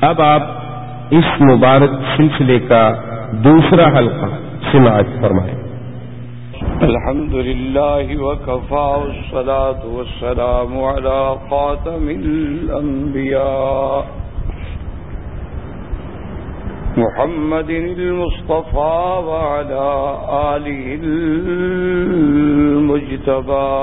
اب آپ اس مبارک سلسلے کا دوسرا حلقہ سماعت فرمائیں۔ الحمد للہ وکفى والصلاة والسلام على خاتم الانبیاء محمد المصطفى وعلى آلہ المجتبى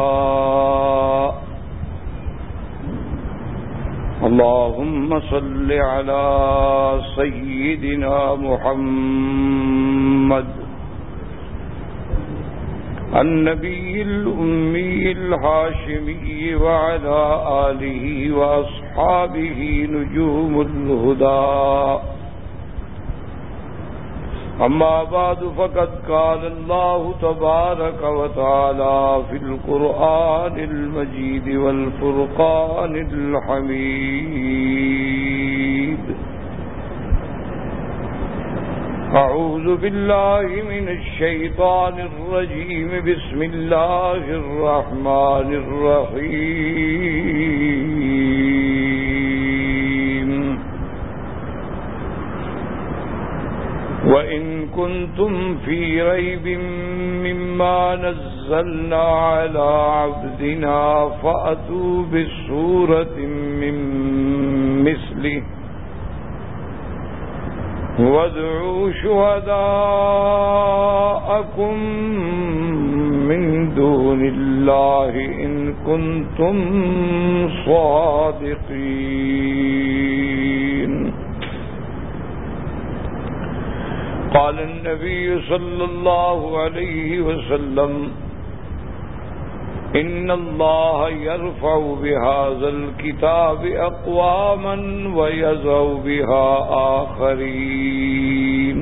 اللهم صل على سيدنا محمد النبي الأمي الهاشمي وعلى آله وأصحابه نجوم الهدى أما بعد فقد قال الله تبارك وتعالى في القرآن المجيد والفرقان الحميد أعوذ بالله من الشيطان الرجيم بسم الله الرحمن الرحيم وإن كنتم في ريب مما نزلنا على عبدنا فأتوا بسورة من مثله وادعوا شهداءكم من دون الله إن كنتم صادقين قال النبي صلى الله عليه وسلم إن الله يرفع بهذا الكتاب أقواما ويضع بها آخرين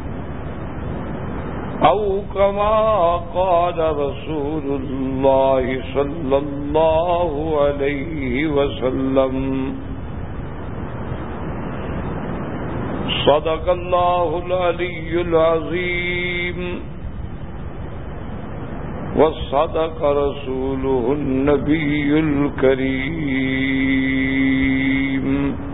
أو كما قال رسول الله صلى الله عليه وسلم صدق الله العلي العظيم وصدق رسوله النبي الكريم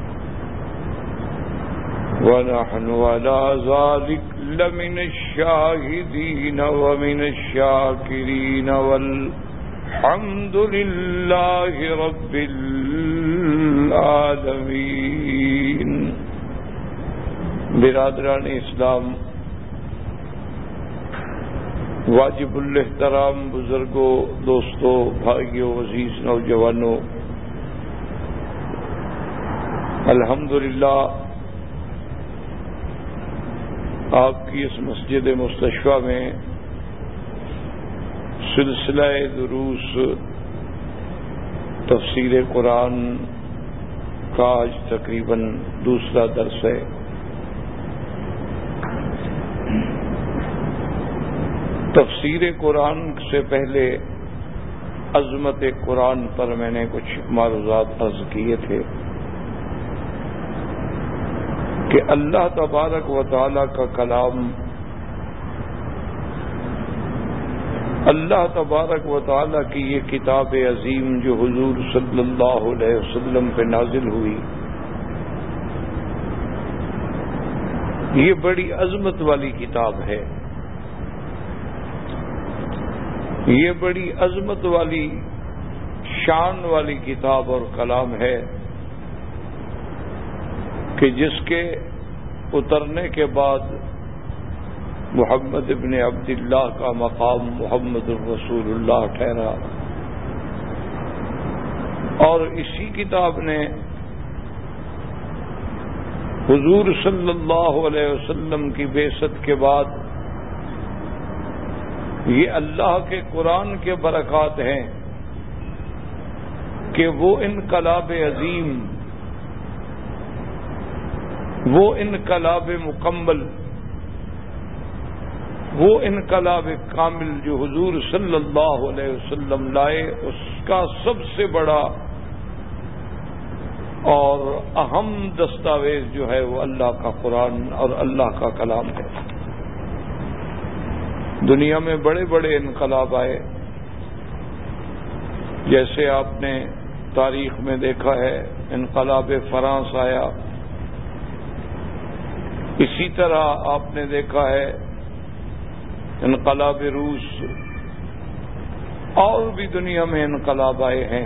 ونحن على ذلك لمن الشاهدين ومن الشاكرين والحمد لله رب العالمين۔ برادران اسلام، واجب الاحترام بزرگوں، دوستوں، بھائیوں، عزیز نوجوانوں، الحمدللہ آپ کی اس مسجد مستشفیٰ میں سلسلہ دروس تفسیر قرآن کا آج تقریباً دوسرا درس ہے۔ تفسیر قرآن سے پہلے عظمت قرآن پر میں نے کچھ معروضات عرض کیے تھے کہ اللہ تبارک و تعالی کا کلام، اللہ تبارک و تعالی کی یہ کتاب عظیم جو حضور صلی اللہ علیہ وسلم پہ نازل ہوئی، یہ بڑی عظمت والی کتاب ہے، یہ بڑی عظمت والی شان والی کتاب اور کلام ہے کہ جس کے اترنے کے بعد محمد ابن عبداللہ کا مقام محمد الرسول اللہ ٹھہرا، اور اسی کتاب نے حضور صلی اللہ علیہ وسلم کی بعثت کے بعد یہ اللہ کے قرآن کے برکات ہیں کہ وہ انقلاب عظیم، وہ انقلاب مکمل، وہ انقلاب کامل جو حضور صلی اللہ علیہ وسلم لائے، اس کا سب سے بڑا اور اہم دستاویز جو ہے وہ اللہ کا قرآن اور اللہ کا کلام ہے۔ دنیا میں بڑے بڑے انقلاب آئے، جیسے آپ نے تاریخ میں دیکھا ہے، انقلاب فرانس آیا، اسی طرح آپ نے دیکھا ہے انقلاب روس اور بھی دنیا میں انقلاب آئے ہیں،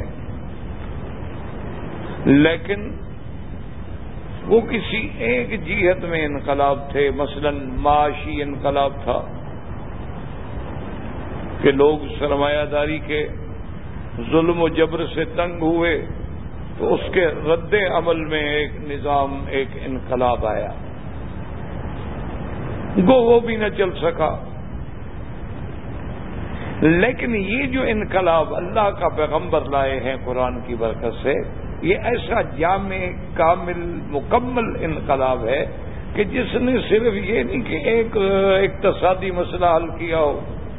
لیکن وہ کسی ایک جہت میں انقلاب تھے. مثلا معاشی انقلاب تھا کہ لوگ سرمایہ داری کے ظلم و جبر سے تنگ ہوئے تو اس کے رد عمل میں ایک نظام، ایک انقلاب آیا، وہ بھی نہ چل سکا. لیکن یہ جو انقلاب اللہ کا پیغمبر لائے ہیں قرآن کی برکت سے، یہ ایسا جامع کامل مکمل انقلاب ہے کہ جس نے صرف یہ نہیں کہ ایک اقتصادی مسئلہ حل کیا ہو،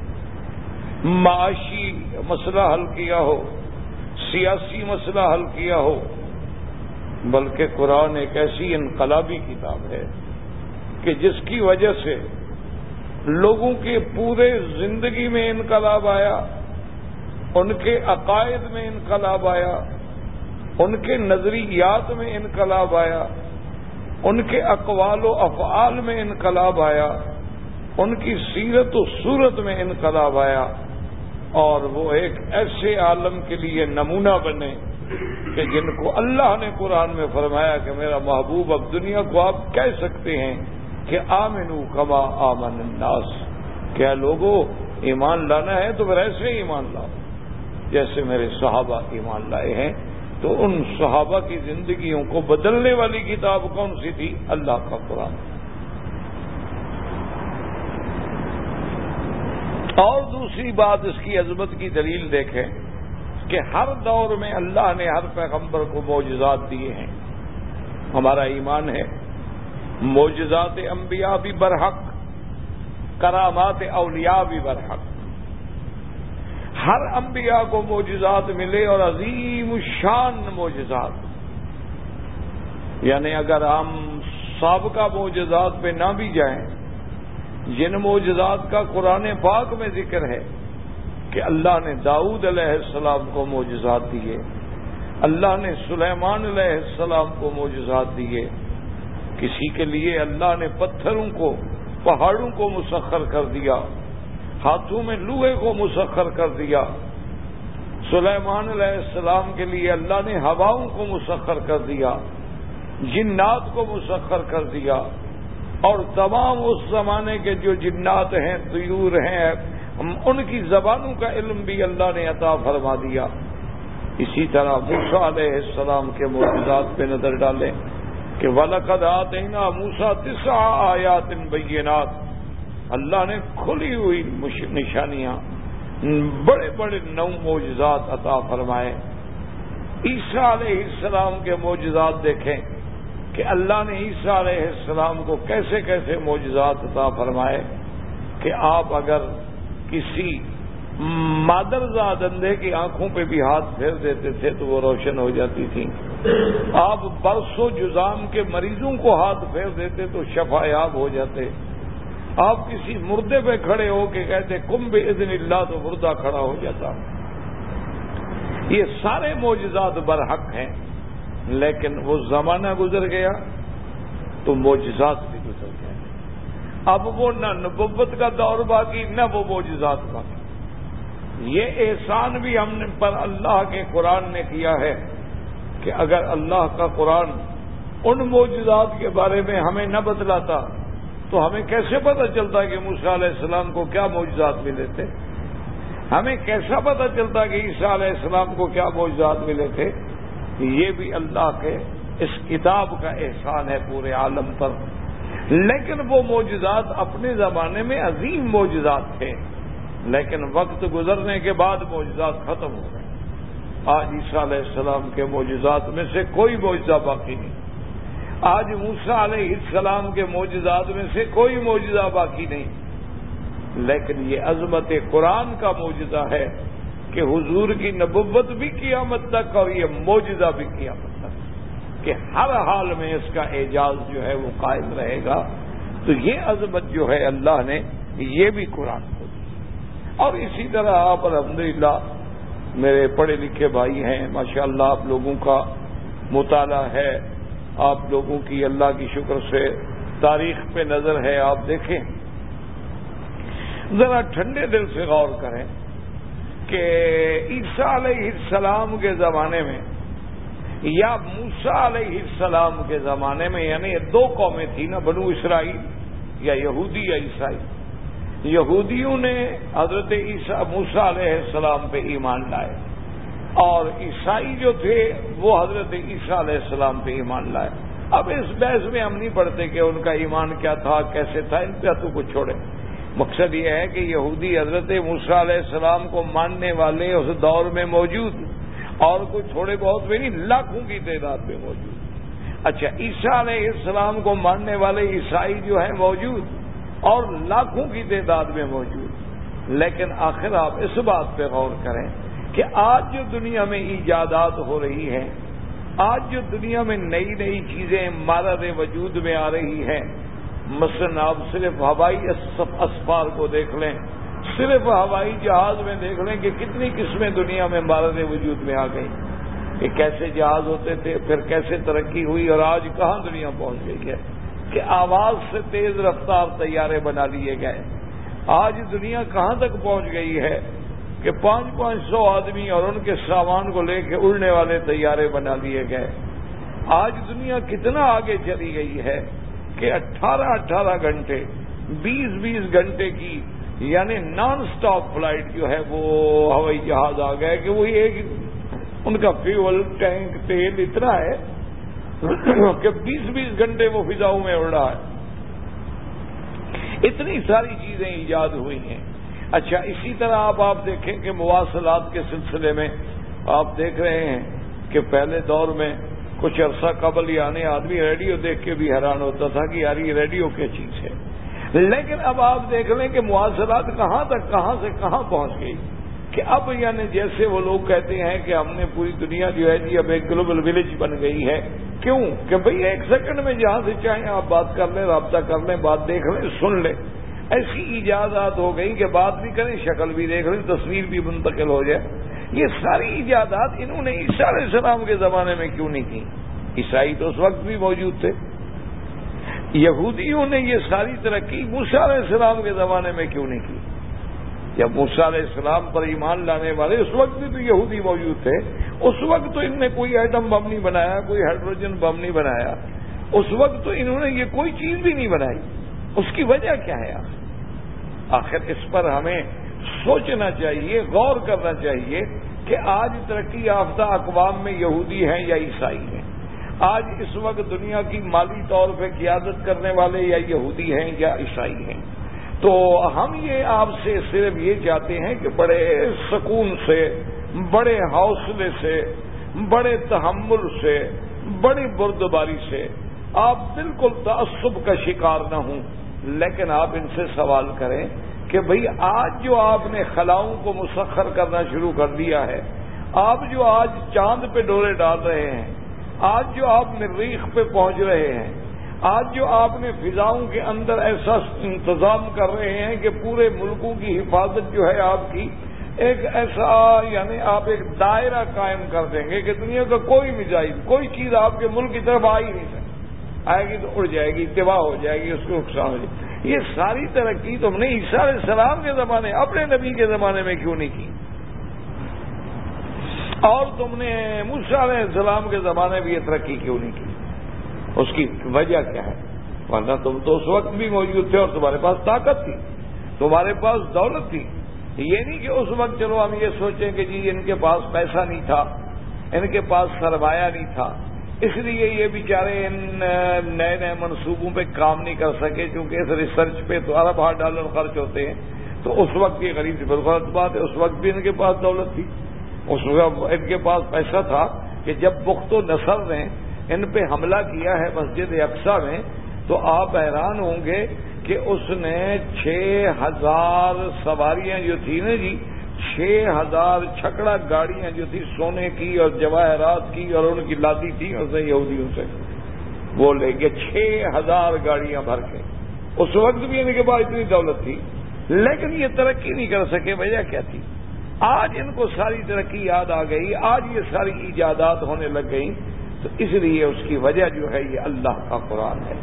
معاشی مسئلہ حل کیا ہو، سیاسی مسئلہ حل کیا ہو، بلکہ قرآن ایک ایسی انقلابی کتاب ہے کہ جس کی وجہ سے لوگوں کے پورے زندگی میں انقلاب آیا، ان کے عقائد میں انقلاب آیا، ان کے نظریات میں انقلاب آیا، ان کے اقوال و افعال میں انقلاب آیا، ان کی سیرت و صورت میں انقلاب آیا، اور وہ ایک ایسے عالم کے لیے نمونہ بنے کہ جن کو اللہ نے قرآن میں فرمایا کہ میرا محبوب اب دنیا کو آپ کہہ سکتے ہیں کہ آمنو کما آمن الناس، کیا لوگوں ایمان لانا ہے تو پھر ایسے ایمان لاؤ جیسے میرے صحابہ ایمان لائے ہیں. تو ان صحابہ کی زندگیوں کو بدلنے والی کتاب کون سی تھی؟ اللہ کا قرآن. اور دوسری بات اس کی عظمت کی دلیل دیکھیں کہ ہر دور میں اللہ نے ہر پیغمبر کو معجزات دیے ہیں. ہمارا ایمان ہے معجزات انبیاء بھی برحق، کرامات اولیاء بھی برحق. ہر انبیاء کو معجزات ملے اور عظیم الشان معجزات. یعنی اگر ہم سابقہ معجزات پہ نہ بھی جائیں، جن معجزات کا قرآن پاک میں ذکر ہے کہ اللہ نے داؤد علیہ السلام کو معجزات دیے، اللہ نے سلیمان علیہ السلام کو معجزات دیے. کسی کے لیے اللہ نے پتھروں کو، پہاڑوں کو مسخر کر دیا، ہاتھوں میں لوہے کو مسخر کر دیا. سلیمان علیہ السلام کے لیے اللہ نے ہواؤں کو مسخر کر دیا، جنات کو مسخر کر دیا، اور تمام اس زمانے کے جو جنات ہیں، طیور ہیں، ان کی زبانوں کا علم بھی اللہ نے عطا فرما دیا. اسی طرح موسیٰ علیہ السلام کے معجزات پہ نظر ڈالیں کہ وَلَقَدْ آتَيْنَا مُوسَىٰ 9 آیَاتٍ بَيِّنَاتٍ، اللہ نے کھلی ہوئی نشانیاں، بڑے بڑے 9 معجزات عطا فرمائے. عیسیٰ علیہ السلام کے معجزات دیکھیں کہ اللہ نے عیسیٰ علیہ السلام کو کیسے کیسے معجزات عطا فرمائے کہ آپ اگر کسی مادرزاد اندھے کی آنکھوں پہ بھی ہاتھ پھیر دیتے تھے تو وہ روشن ہو جاتی تھی. آپ برس و جذام کے مریضوں کو ہاتھ پھیر دیتے تو شفا یاب ہو جاتے. آپ کسی مردے پہ کھڑے ہو کے کہتے قم بإذن اللہ تو مردہ کھڑا ہو جاتا. یہ سارے معجزات برحق ہیں، لیکن وہ زمانہ گزر گیا تو معجزات بھی گزر گئے. اب وہ نہ نبوت کا دور باقی، نہ وہ معجزات باقی. یہ احسان بھی ہم نے پر اللہ کے قرآن نے کیا ہے کہ اگر اللہ کا قرآن ان معجزات کے بارے میں ہمیں نہ بتلاتا تو ہمیں کیسے پتہ چلتا کہ موسیٰ علیہ السلام کو کیا معجزات ملے تھے؟ ہمیں کیسا پتہ چلتا کہ عیسیٰ علیہ السلام کو کیا معجزات ملے تھے؟ یہ بھی اللہ کے اس کتاب کا احسان ہے پورے عالم پر. لیکن وہ معجزات اپنے زمانے میں عظیم معجزات تھے، لیکن وقت گزرنے کے بعد معجزات ختم ہو گئے. آج عیسیٰ علیہ السلام کے معجزات میں سے کوئی معجزہ باقی نہیں. آج موسیٰ علیہ السلام کے معجزات میں سے کوئی معجزہ باقی نہیں. لیکن یہ عظمت قرآن کا معجزہ ہے کہ حضور کی نبوت بھی قیامت تک اور یہ معجزہ بھی قیامت تک، کہ ہر حال میں اس کا اعجاز جو ہے وہ قائم رہے گا. تو یہ عظمت جو ہے اللہ نے یہ بھی قرآن کو دی. اور اسی طرح آپ الحمدللہ میرے پڑھے لکھے بھائی ہیں، ماشاءاللہ آپ لوگوں کا مطالعہ ہے، آپ لوگوں کی اللہ کی شکر سے تاریخ پہ نظر ہے آپ دیکھیں، ذرا ٹھنڈے دل سے غور کریں کہ عیسیٰ علیہ السلام کے زمانے میں یا موسیٰ علیہ السلام کے زمانے میں، یعنی یہ دو قومیں تھیں نا، بنو اسرائیل یا یہودی یا عیسائی. یہودیوں نے حضرت موسیٰ علیہ السلام پہ ایمان لائے، اور عیسائی جو تھے وہ حضرت عیسیٰ علیہ السلام پہ ایمان لائے. اب اس بحث میں ہم نہیں پڑھتے کہ ان کا ایمان کیا تھا، کیسے تھا، ان پہ تو کچھ چھوڑے. مقصد یہ ہے کہ یہودی حضرت موسیٰ علیہ السلام کو ماننے والے اس دور میں موجود، اور کوئی تھوڑے بہت میں نہیں، لاکھوں کی تعداد میں موجود. اچھا، عیسیٰ علیہ السلام کو ماننے والے عیسائی جو ہیں موجود، اور لاکھوں کی تعداد میں موجود. لیکن آخر آپ اس بات پہ غور کریں کہ آج جو دنیا میں ایجادات ہو رہی ہیں، آج جو دنیا میں نئی نئی چیزیں مارد وجود میں آ رہی ہیں، مثلا آپ صرف ہوائی اسفار کو دیکھ لیں، صرف ہوائی جہاز میں دیکھ لیں کہ کتنی قسمیں دنیا میں مارد وجود میں آ گئی، کہ کیسے جہاز ہوتے تھے، پھر کیسے ترقی ہوئی، اور آج کہاں دنیا پہنچ گئی ہے کہ آواز سے تیز رفتار طیارے بنا لیے گئے. آج دنیا کہاں تک پہنچ گئی ہے کہ 500 آدمی اور ان کے سامان کو لے کے اڑنے والے طیارے بنا لیے گئے. آج دنیا کتنا آگے چلی گئی ہے کہ 18 گھنٹے 20 گھنٹے کی یعنی نان سٹاپ فلائٹ جو ہے وہ ہوائی جہاز آ گئے کہ وہی ایک ان کا فیول ٹینک تیل اتنا ہے کہ 20 گھنٹے وہ فضاؤں میں اڑ رہا ہے. اتنی ساری چیزیں ایجاد ہوئی ہیں. اچھا، اسی طرح آپ دیکھیں کہ مواصلات کے سلسلے میں آپ دیکھ رہے ہیں کہ پہلے دور میں کچھ عرصہ قبل یعنی آدمی ریڈیو دیکھ کے بھی حیران ہوتا تھا کہ یار یہ ریڈیو کیا چیز ہے. لیکن اب آپ دیکھ لیں کہ مواصلات کہاں تک، کہاں سے کہاں پہنچ گئی کہ اب یعنی جیسے وہ لوگ کہتے ہیں کہ ہم نے پوری دنیا جو ہے جی اب ایک گلوبل ولیج بن گئی ہے. کیوں؟ کہ بھئی 1 سیکنڈ میں جہاں سے چاہیں آپ بات کر لیں، رابطہ کر لیں، بات دیکھ لیں، سن لیں. ایسی ایجادات ہو گئی کہ بات بھی کریں، شکل بھی دیکھ لیں، تصویر بھی منتقل ہو جائے. یہ ساری ایجادات انہوں نے عیسیٰ علیہ السلام کے زمانے میں کیوں نہیں کی؟ عیسائی تو اس وقت بھی موجود تھے. یہودیوں نے یہ ساری ترقی موسیٰ علیہ السلام کے زمانے میں کیوں نہیں کی؟ جب موسیٰ علیہ السلام پر ایمان لانے والے اس وقت بھی تو یہودی موجود تھے. اس وقت تو ان نے کوئی ایٹم بم نہیں بنایا، کوئی ہائیڈروجن بم نہیں بنایا. اس وقت تو انہوں نے یہ کوئی چیز بھی نہیں بنائی. اس کی وجہ کیا ہے؟ آخر اس پر ہمیں سوچنا چاہیے، غور کرنا چاہیے کہ آج ترقی یافتہ اقوام میں یہودی ہیں یا عیسائی ہیں. آج اس وقت دنیا کی مالی طور پہ قیادت کرنے والے یا یہودی ہیں یا عیسائی ہیں. تو ہم یہ آپ سے صرف یہ چاہتے ہیں کہ بڑے سکون سے، بڑے حوصلے سے، بڑے تحمل سے، بڑی بردباری سے آپ بالکل تعصب کا شکار نہ ہوں. لیکن آپ ان سے سوال کریں کہ بھئی آج جو آپ نے خلاؤں کو مسخر کرنا شروع کر دیا ہے، آپ جو آج چاند پہ ڈورے ڈال رہے ہیں، آج جو آپ مریخ پہ پہنچ رہے ہیں، آج جو آپ نے فضاؤں کے اندر ایسا انتظام کر رہے ہیں کہ پورے ملکوں کی حفاظت جو ہے آپ کی ایک ایسا یعنی آپ ایک دائرہ قائم کر دیں گے کہ دنیا کا کوئی میزائل، کوئی چیز آپ کے ملک کی طرف آ ہی نہیں سکتی. آئے گی تو اڑ جائے گی، تباہ ہو جائے گی، اس کو نقصان ہو جائے گی. یہ ساری ترقی تم نے عیسیٰ علیہ السلام کے زمانے، اپنے نبی کے زمانے میں کیوں نہیں کی؟ اور تم نے موسیٰ علیہ السلام کے زمانے میں یہ ترقی کیوں نہیں کی؟ اس کی وجہ کیا ہے؟ ورنہ تم تو اس وقت بھی موجود تھے اور تمہارے پاس طاقت تھی، تمہارے پاس دولت تھی. یہ نہیں کہ اس وقت چلو ہم یہ سوچیں کہ جی ان کے پاس پیسہ نہیں تھا، ان کے پاس سرمایہ نہیں تھا، اس لیے یہ بیچارے ان نئے نئے منصوبوں پہ کام نہیں کر سکے، کیونکہ اس ریسرچ پہ تو $1 خرچ ہوتے ہیں. تو اس وقت یہ غریب سے بالکل غلط بات ہے. اس وقت بھی ان کے پاس دولت تھی، اس وقت ان کے پاس پیسہ تھا کہ جب بخت و نصر نے ان پہ حملہ کیا ہے مسجد اقصیٰ میں، تو آپ حیران ہوں گے کہ اس نے 6000 سواریاں جو تھی نا جی، 6000 چھکڑا گاڑیاں جو تھی سونے کی اور جواہرات کی اور ان کی لادی تھی اسے یہودیوں سے وہ لے گئے 6000 گاڑیاں بھر کے. اس وقت بھی ان کے پاس اتنی دولت تھی لیکن یہ ترقی نہیں کر سکے. وجہ کیا تھی؟ آج ان کو ساری ترقی یاد آ گئی، آج یہ ساری ایجادات ہونے لگ گئی. تو اس لیے اس کی وجہ جو ہے یہ اللہ کا قرآن ہے.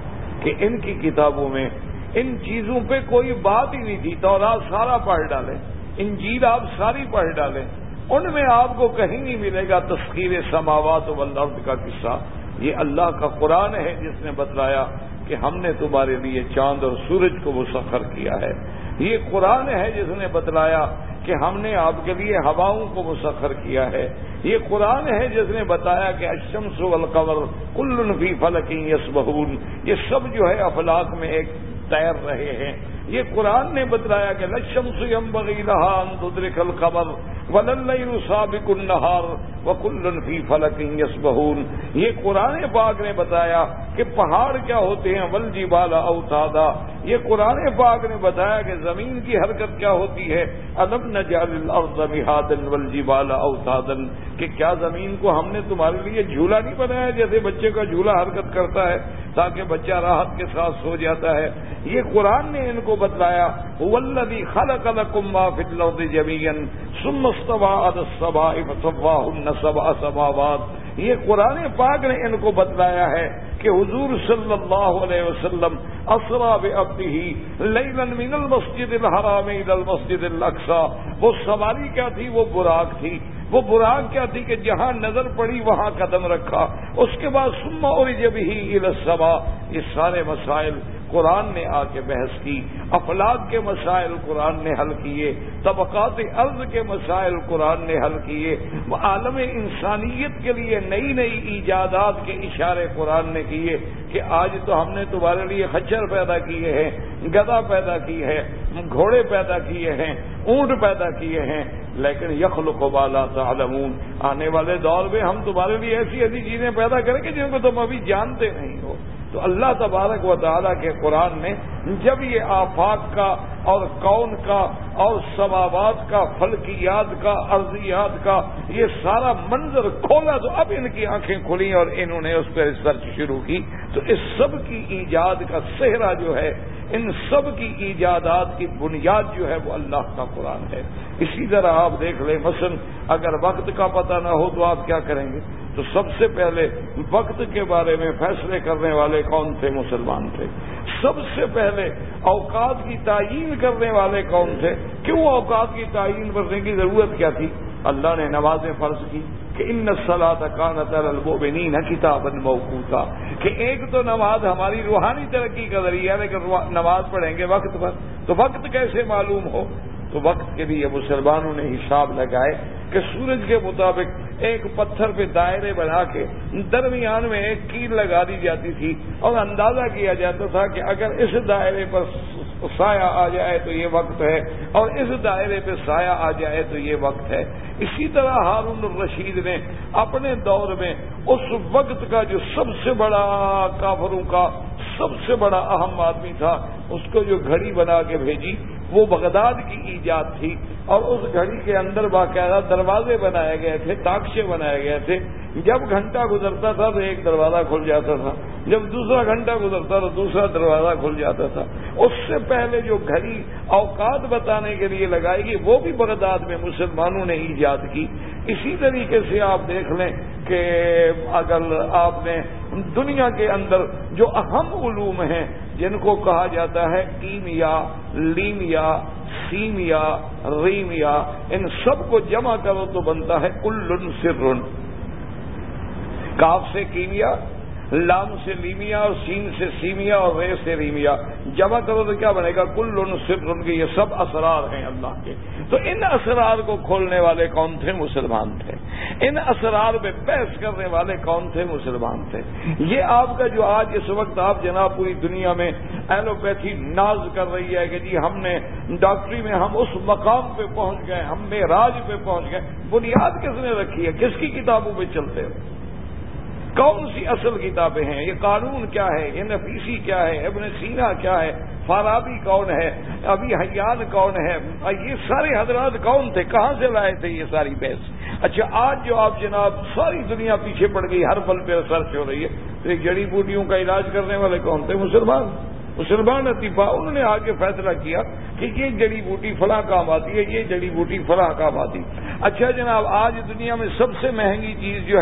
کہ ان کی کتابوں میں ان چیزوں پہ کوئی بات ہی نہیں تھی. تورات سارا پڑھ ڈالیں, انجیل آپ ساری پڑھ ڈالیں, ان میں آپ کو کہیں نہیں ملے گا تسخیر سماوات والارض کا قصہ. یہ اللہ کا قرآن ہے جس نے بتلایا کہ ہم نے تمہارے لیے چاند اور سورج کو مسخر کیا ہے. یہ قرآن ہے جس نے بتلایا کہ ہم نے آپ کے لیے ہواؤں کو مسخر کیا ہے. یہ قرآن ہے جس نے بتایا کہ الشمس والقمر کل فی فلک یسبحون, یہ سب جو ہے افلاک میں ایک تیر رہے ہیں. یہ قرآن نے بتلایا کہ للشمس ينبغي لها ان تدرك القمر ولليل سابق النهار وكل في فلك يسبحون. یہ قرآن پاک نے بتایا کہ پہاڑ کیا ہوتے ہیں, والجبال اوتادا. یہ قرآن پاک نے بتایا کہ زمین کی حرکت کیا ہوتی ہے, الم نجعل الارض مہادا والجبال اوتادا, کہ کیا زمین کو ہم نے تمہارے لیے جھولا نہیں بنایا جیسے بچے کا جھولا حرکت کرتا ہے تاکہ بچہ راحت کے ساتھ سو جاتا ہے. یہ قرآن نے ان کو بتلایا هو الذی خلق لکم ما فی الارض جمیعا ثم استوى على السماء فسواهن سبع سماوات. یہ قرآن پاک نے ان کو بتلایا ہے کہ حضور صلی اللہ علیہ وسلم اسرا بعبدہ لیلا من المسجد الحرام الى المسجد الاقصى. وہ سواری کیا تھی, وہ براق تھی. وہ براق کیا تھی کہ جہاں نظر پڑی وہاں قدم رکھا. اس کے بعد ثم عرج به الى السماء. یہ سارے مسائل قرآن نے آ کے بحث کی. افلاک کے مسائل قرآن نے حل کیے, طبقات ارض کے مسائل قرآن نے حل کیے, عالم انسانیت کے لیے نئی نئی ایجادات کے اشارے قرآن نے کیے کہ آج تو ہم نے تمہارے لیے خچر پیدا کیے ہیں, گدھا پیدا کی ہے, گھوڑے پیدا کیے ہیں, اونٹ پیدا کیے ہیں, لیکن یخلق ما لا تعلمون. آنے والے دور میں ہم تمہارے لیے ایسی ایسی چیزیں پیدا کریں گے جن کو تم ابھی جانتے نہیں ہو. تو اللہ تبارک و تعالیٰ کے قرآن نے جب یہ آفاق کا اور کون کا اور سماوات کا, فلکیات کا, ارضیات کا یہ سارا منظر کھولا تو اب ان کی آنکھیں کھلی اور انہوں نے اس پہ ریسرچ شروع کی. تو اس سب کی ایجاد کا صحرا جو ہے, ان سب کی ایجادات کی بنیاد جو ہے وہ اللہ کا قرآن ہے. اسی طرح آپ دیکھ لیں, مثلا اگر وقت کا پتہ نہ ہو تو آپ کیا کریں گے؟ تو سب سے پہلے وقت کے بارے میں فیصلے کرنے والے کون تھے؟ مسلمان تھے. سب سے پہلے اوقات کی تعیین کرنے والے کون تھے؟ کیوں اوقات کی تعیین کرنے کی ضرورت کیا تھی؟ اللہ نے نمازیں فرض کی کہ ان الصلاۃ کانت علی المؤمنین کتابا موقوتا, کہ ایک تو نماز ہماری روحانی ترقی کا ذریعہ ہے, لیکن نماز پڑھیں گے وقت پر. تو وقت کیسے معلوم ہو؟ تو وقت کے لیے مسلمانوں نے حساب لگائے کہ سورج کے مطابق ایک پتھر پہ دائرے بنا کے درمیان میں ایک کیل لگا دی جاتی تھی اور اندازہ کیا جاتا تھا کہ اگر اس دائرے پر سایہ آ جائے تو یہ وقت ہے اور اس دائرے پہ سایہ آ جائے تو یہ وقت ہے. اسی طرح ہارون الرشید نے اپنے دور میں اس وقت کا جو سب سے بڑا کافروں کا سب سے بڑا اہم آدمی تھا, اس کو جو گھڑی بنا کے بھیجی وہ بغداد کی ایجاد تھی, اور اس گھڑی کے اندر باقاعدہ دروازے بنائے گئے تھے, تاکچے بنائے گئے تھے. جب گھنٹہ گزرتا تھا تو ایک دروازہ کھل جاتا تھا, جب دوسرا گھنٹہ گزرتا تو دوسرا دروازہ کھل جاتا تھا. اس سے پہلے جو گھڑی اوقات بتانے کے لیے لگائی گئی وہ بھی بغداد میں مسلمانوں نے ایجاد کی. اسی طریقے سے آپ دیکھ لیں کہ اگر آپ نے دنیا کے اندر جو اہم علوم ہیں جن کو کہا جاتا ہے کیمیا, لیمیا, سیمیا, ریمیا, ان سب کو جمع کرو تو بنتا ہے کل سر. کاف سے کیمیا, لام سے لیمیا اور سین سے سیمیا اور رے سے ریمیا, جمع کرو تو کیا بنے گا؟ کل سر. کے یہ سب اسرار ہیں اللہ کے. تو ان اسرار کو کھولنے والے کون تھے؟ مسلمان تھے. ان اسرار میں بحث کرنے والے کون تھے؟ مسلمان تھے. یہ آپ کا جو آج اس وقت آپ جناب پوری دنیا میں ایلوپیتھی ناز کر رہی ہے کہ جی ہم نے ڈاکٹری میں ہم اس مقام پہ پہنچ گئے, ہم معراج پہ پہنچ گئے, بنیاد کس نے رکھی ہے؟ کس کی کتابوں پہ چلتے ہو؟ کون سی اصل کتابیں ہیں؟ یہ قانون کیا ہے؟ یہ نفیسی کیا ہے؟ ابن سینا کیا ہے؟ فارابی کون ہے؟ ابی حیان کون ہے؟ یہ سارے حضرات کون تھے؟ کہاں سے لائے تھے یہ ساری بحث؟ اچھا آج جو آپ جناب ساری دنیا پیچھے پڑ گئی, ہر پل پہ ریسرچ ہو رہی ہے, تو یہ جڑی بوٹیوں کا علاج کرنے والے کون تھے؟ مسلمان اطباء. انہوں نے آگے فیصلہ کیا کہ یہ جڑی بوٹی فلاں کام آتی ہے, یہ جڑی بوٹی فلاں کام آتی. اچھا جناب آج دنیا میں سب سے مہنگی چیز جو ہے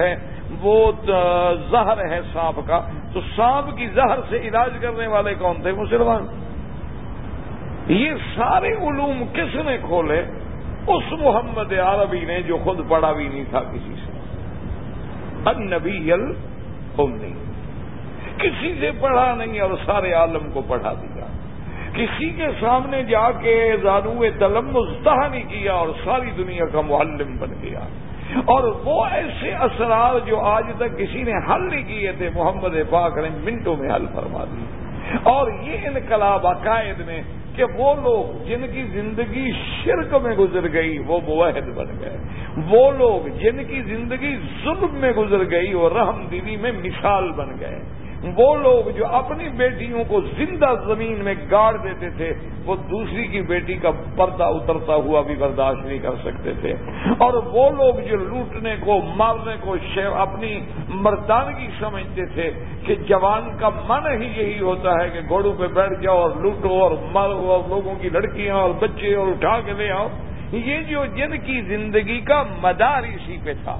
وہ زہر ہے سانپ کا، تو سانپ کی زہر سے علاج کرنے والے کون تھے؟ مسلمان۔ یہ سارے علوم کس نے کھولے؟ اس محمد عربی نے جو خود پڑھا بھی نہیں تھا کسی سے، النبی الأمی، کسی سے پڑھا نہیں اور سارے عالم کو پڑھا دیا، کسی کے سامنے جا کے زانو تلمذ نہیں کیا اور ساری دنیا کا معلم بن گیا، اور وہ ایسے اسرار جو آج تک کسی نے حل نہیں کیے تھے محمد پاک نے منٹوں میں حل فرما دی۔ اور یہ انقلاب عقائد میں کہ وہ لوگ جن کی زندگی شرک میں گزر گئی وہ موحد بن گئے، وہ لوگ جن کی زندگی ظلم میں گزر گئی وہ رحم دلی میں مثال بن گئے، وہ لوگ جو اپنی بیٹیوں کو زندہ زمین میں گاڑ دیتے تھے وہ دوسری کی بیٹی کا پردہ اترتا ہوا بھی برداشت نہیں کر سکتے تھے، اور وہ لوگ جو لوٹنے کو مارنے کو اپنی مردانگی سمجھتے تھے کہ جوان کا من ہی یہی ہوتا ہے کہ گھوڑوں پہ بیٹھ جاؤ اور لوٹو اور مارو اور لوگوں کی لڑکیاں اور بچے اور اٹھا کے لے آؤ، یہ جو جن کی زندگی کا مدار اسی پہ تھا۔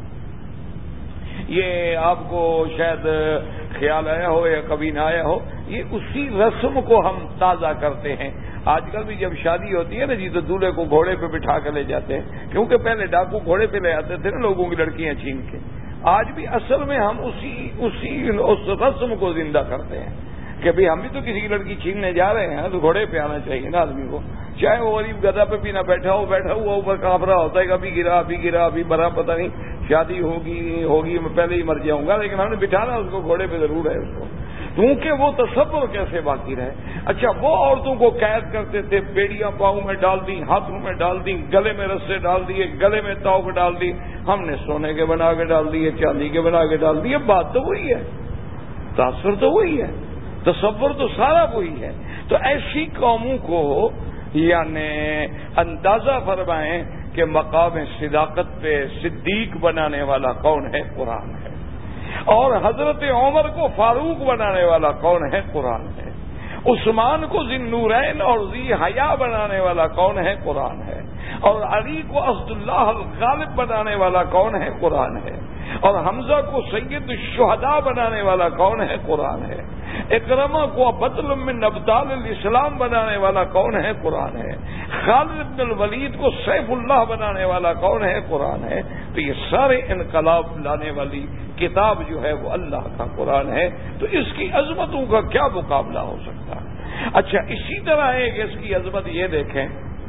یہ آپ کو شاید خیال آیا ہو یا کبھی نہ آیا ہو، یہ اسی رسم کو ہم تازہ کرتے ہیں۔ آج کل بھی جب شادی ہوتی ہے نا جی تو دولہے کو گھوڑے پہ بٹھا کے لے جاتے ہیں، کیونکہ پہلے ڈاکو گھوڑے پہ لے آتے تھے نا لوگوں کی لڑکیاں چھین کے۔ آج بھی اصل میں ہم اس رسم کو زندہ کرتے ہیں کہ بھئی ہم بھی تو کسی کی لڑکی چھیننے جا رہے ہیں تو گھوڑے پہ آنا چاہیے نا آدمی کو، چاہے وہ غریب گدھا پہ بھی نہ بیٹھا ہوا اوپر کانپ رہا ہوتا ہے کہ ابھی گرا ابھی برا، پتہ نہیں شادی ہوگی میں پہلے ہی مر جاؤں گا، لیکن ہم نے بٹھانا اس کو گھوڑے پہ ضرور ہے اس کو، کیونکہ وہ تصور کیسے باقی رہے۔ اچھا وہ عورتوں کو قید کرتے تھے، بیڑیاں پاؤں میں ڈال دی، ہاتھوں میں ڈال دی، گلے میں رسے ڈال دیے، گلے میں توق ڈال دی، ہم نے سونے کے بنا کے ڈال دیے، چاندی کے بنا کے ڈال دیے، بات تو وہی ہے، تاثر تو وہی ہے، تصور تو سارا وہی ہے۔ تو ایسی قوموں کو یعنی اندازہ فرمائیں کہ مقام صداقت پہ صدیق بنانے والا کون ہے؟ قرآن ہے، اور حضرت عمر کو فاروق بنانے والا کون ہے؟ قرآن ہے، عثمان کو ذی النورین اور ذی حیا بنانے والا کون ہے؟ قرآن ہے، اور علی کو اسداللہ الغالب بنانے والا کون ہے؟ قرآن ہے، اور حمزہ کو سید الشہداء بنانے والا کون ہے؟ قرآن ہے، اکرمہ کو بطل من ابطال الاسلام بنانے والا کون ہے؟ قرآن ہے، خالد بن الولید کو سیف اللہ بنانے والا کون ہے؟ قرآن ہے۔ تو یہ سارے انقلاب لانے والی کتاب جو ہے وہ اللہ کا قرآن ہے، تو اس کی عظمتوں کا کیا مقابلہ ہو سکتا ہے؟ اچھا اسی طرح ہے کہ اس کی عظمت یہ دیکھیں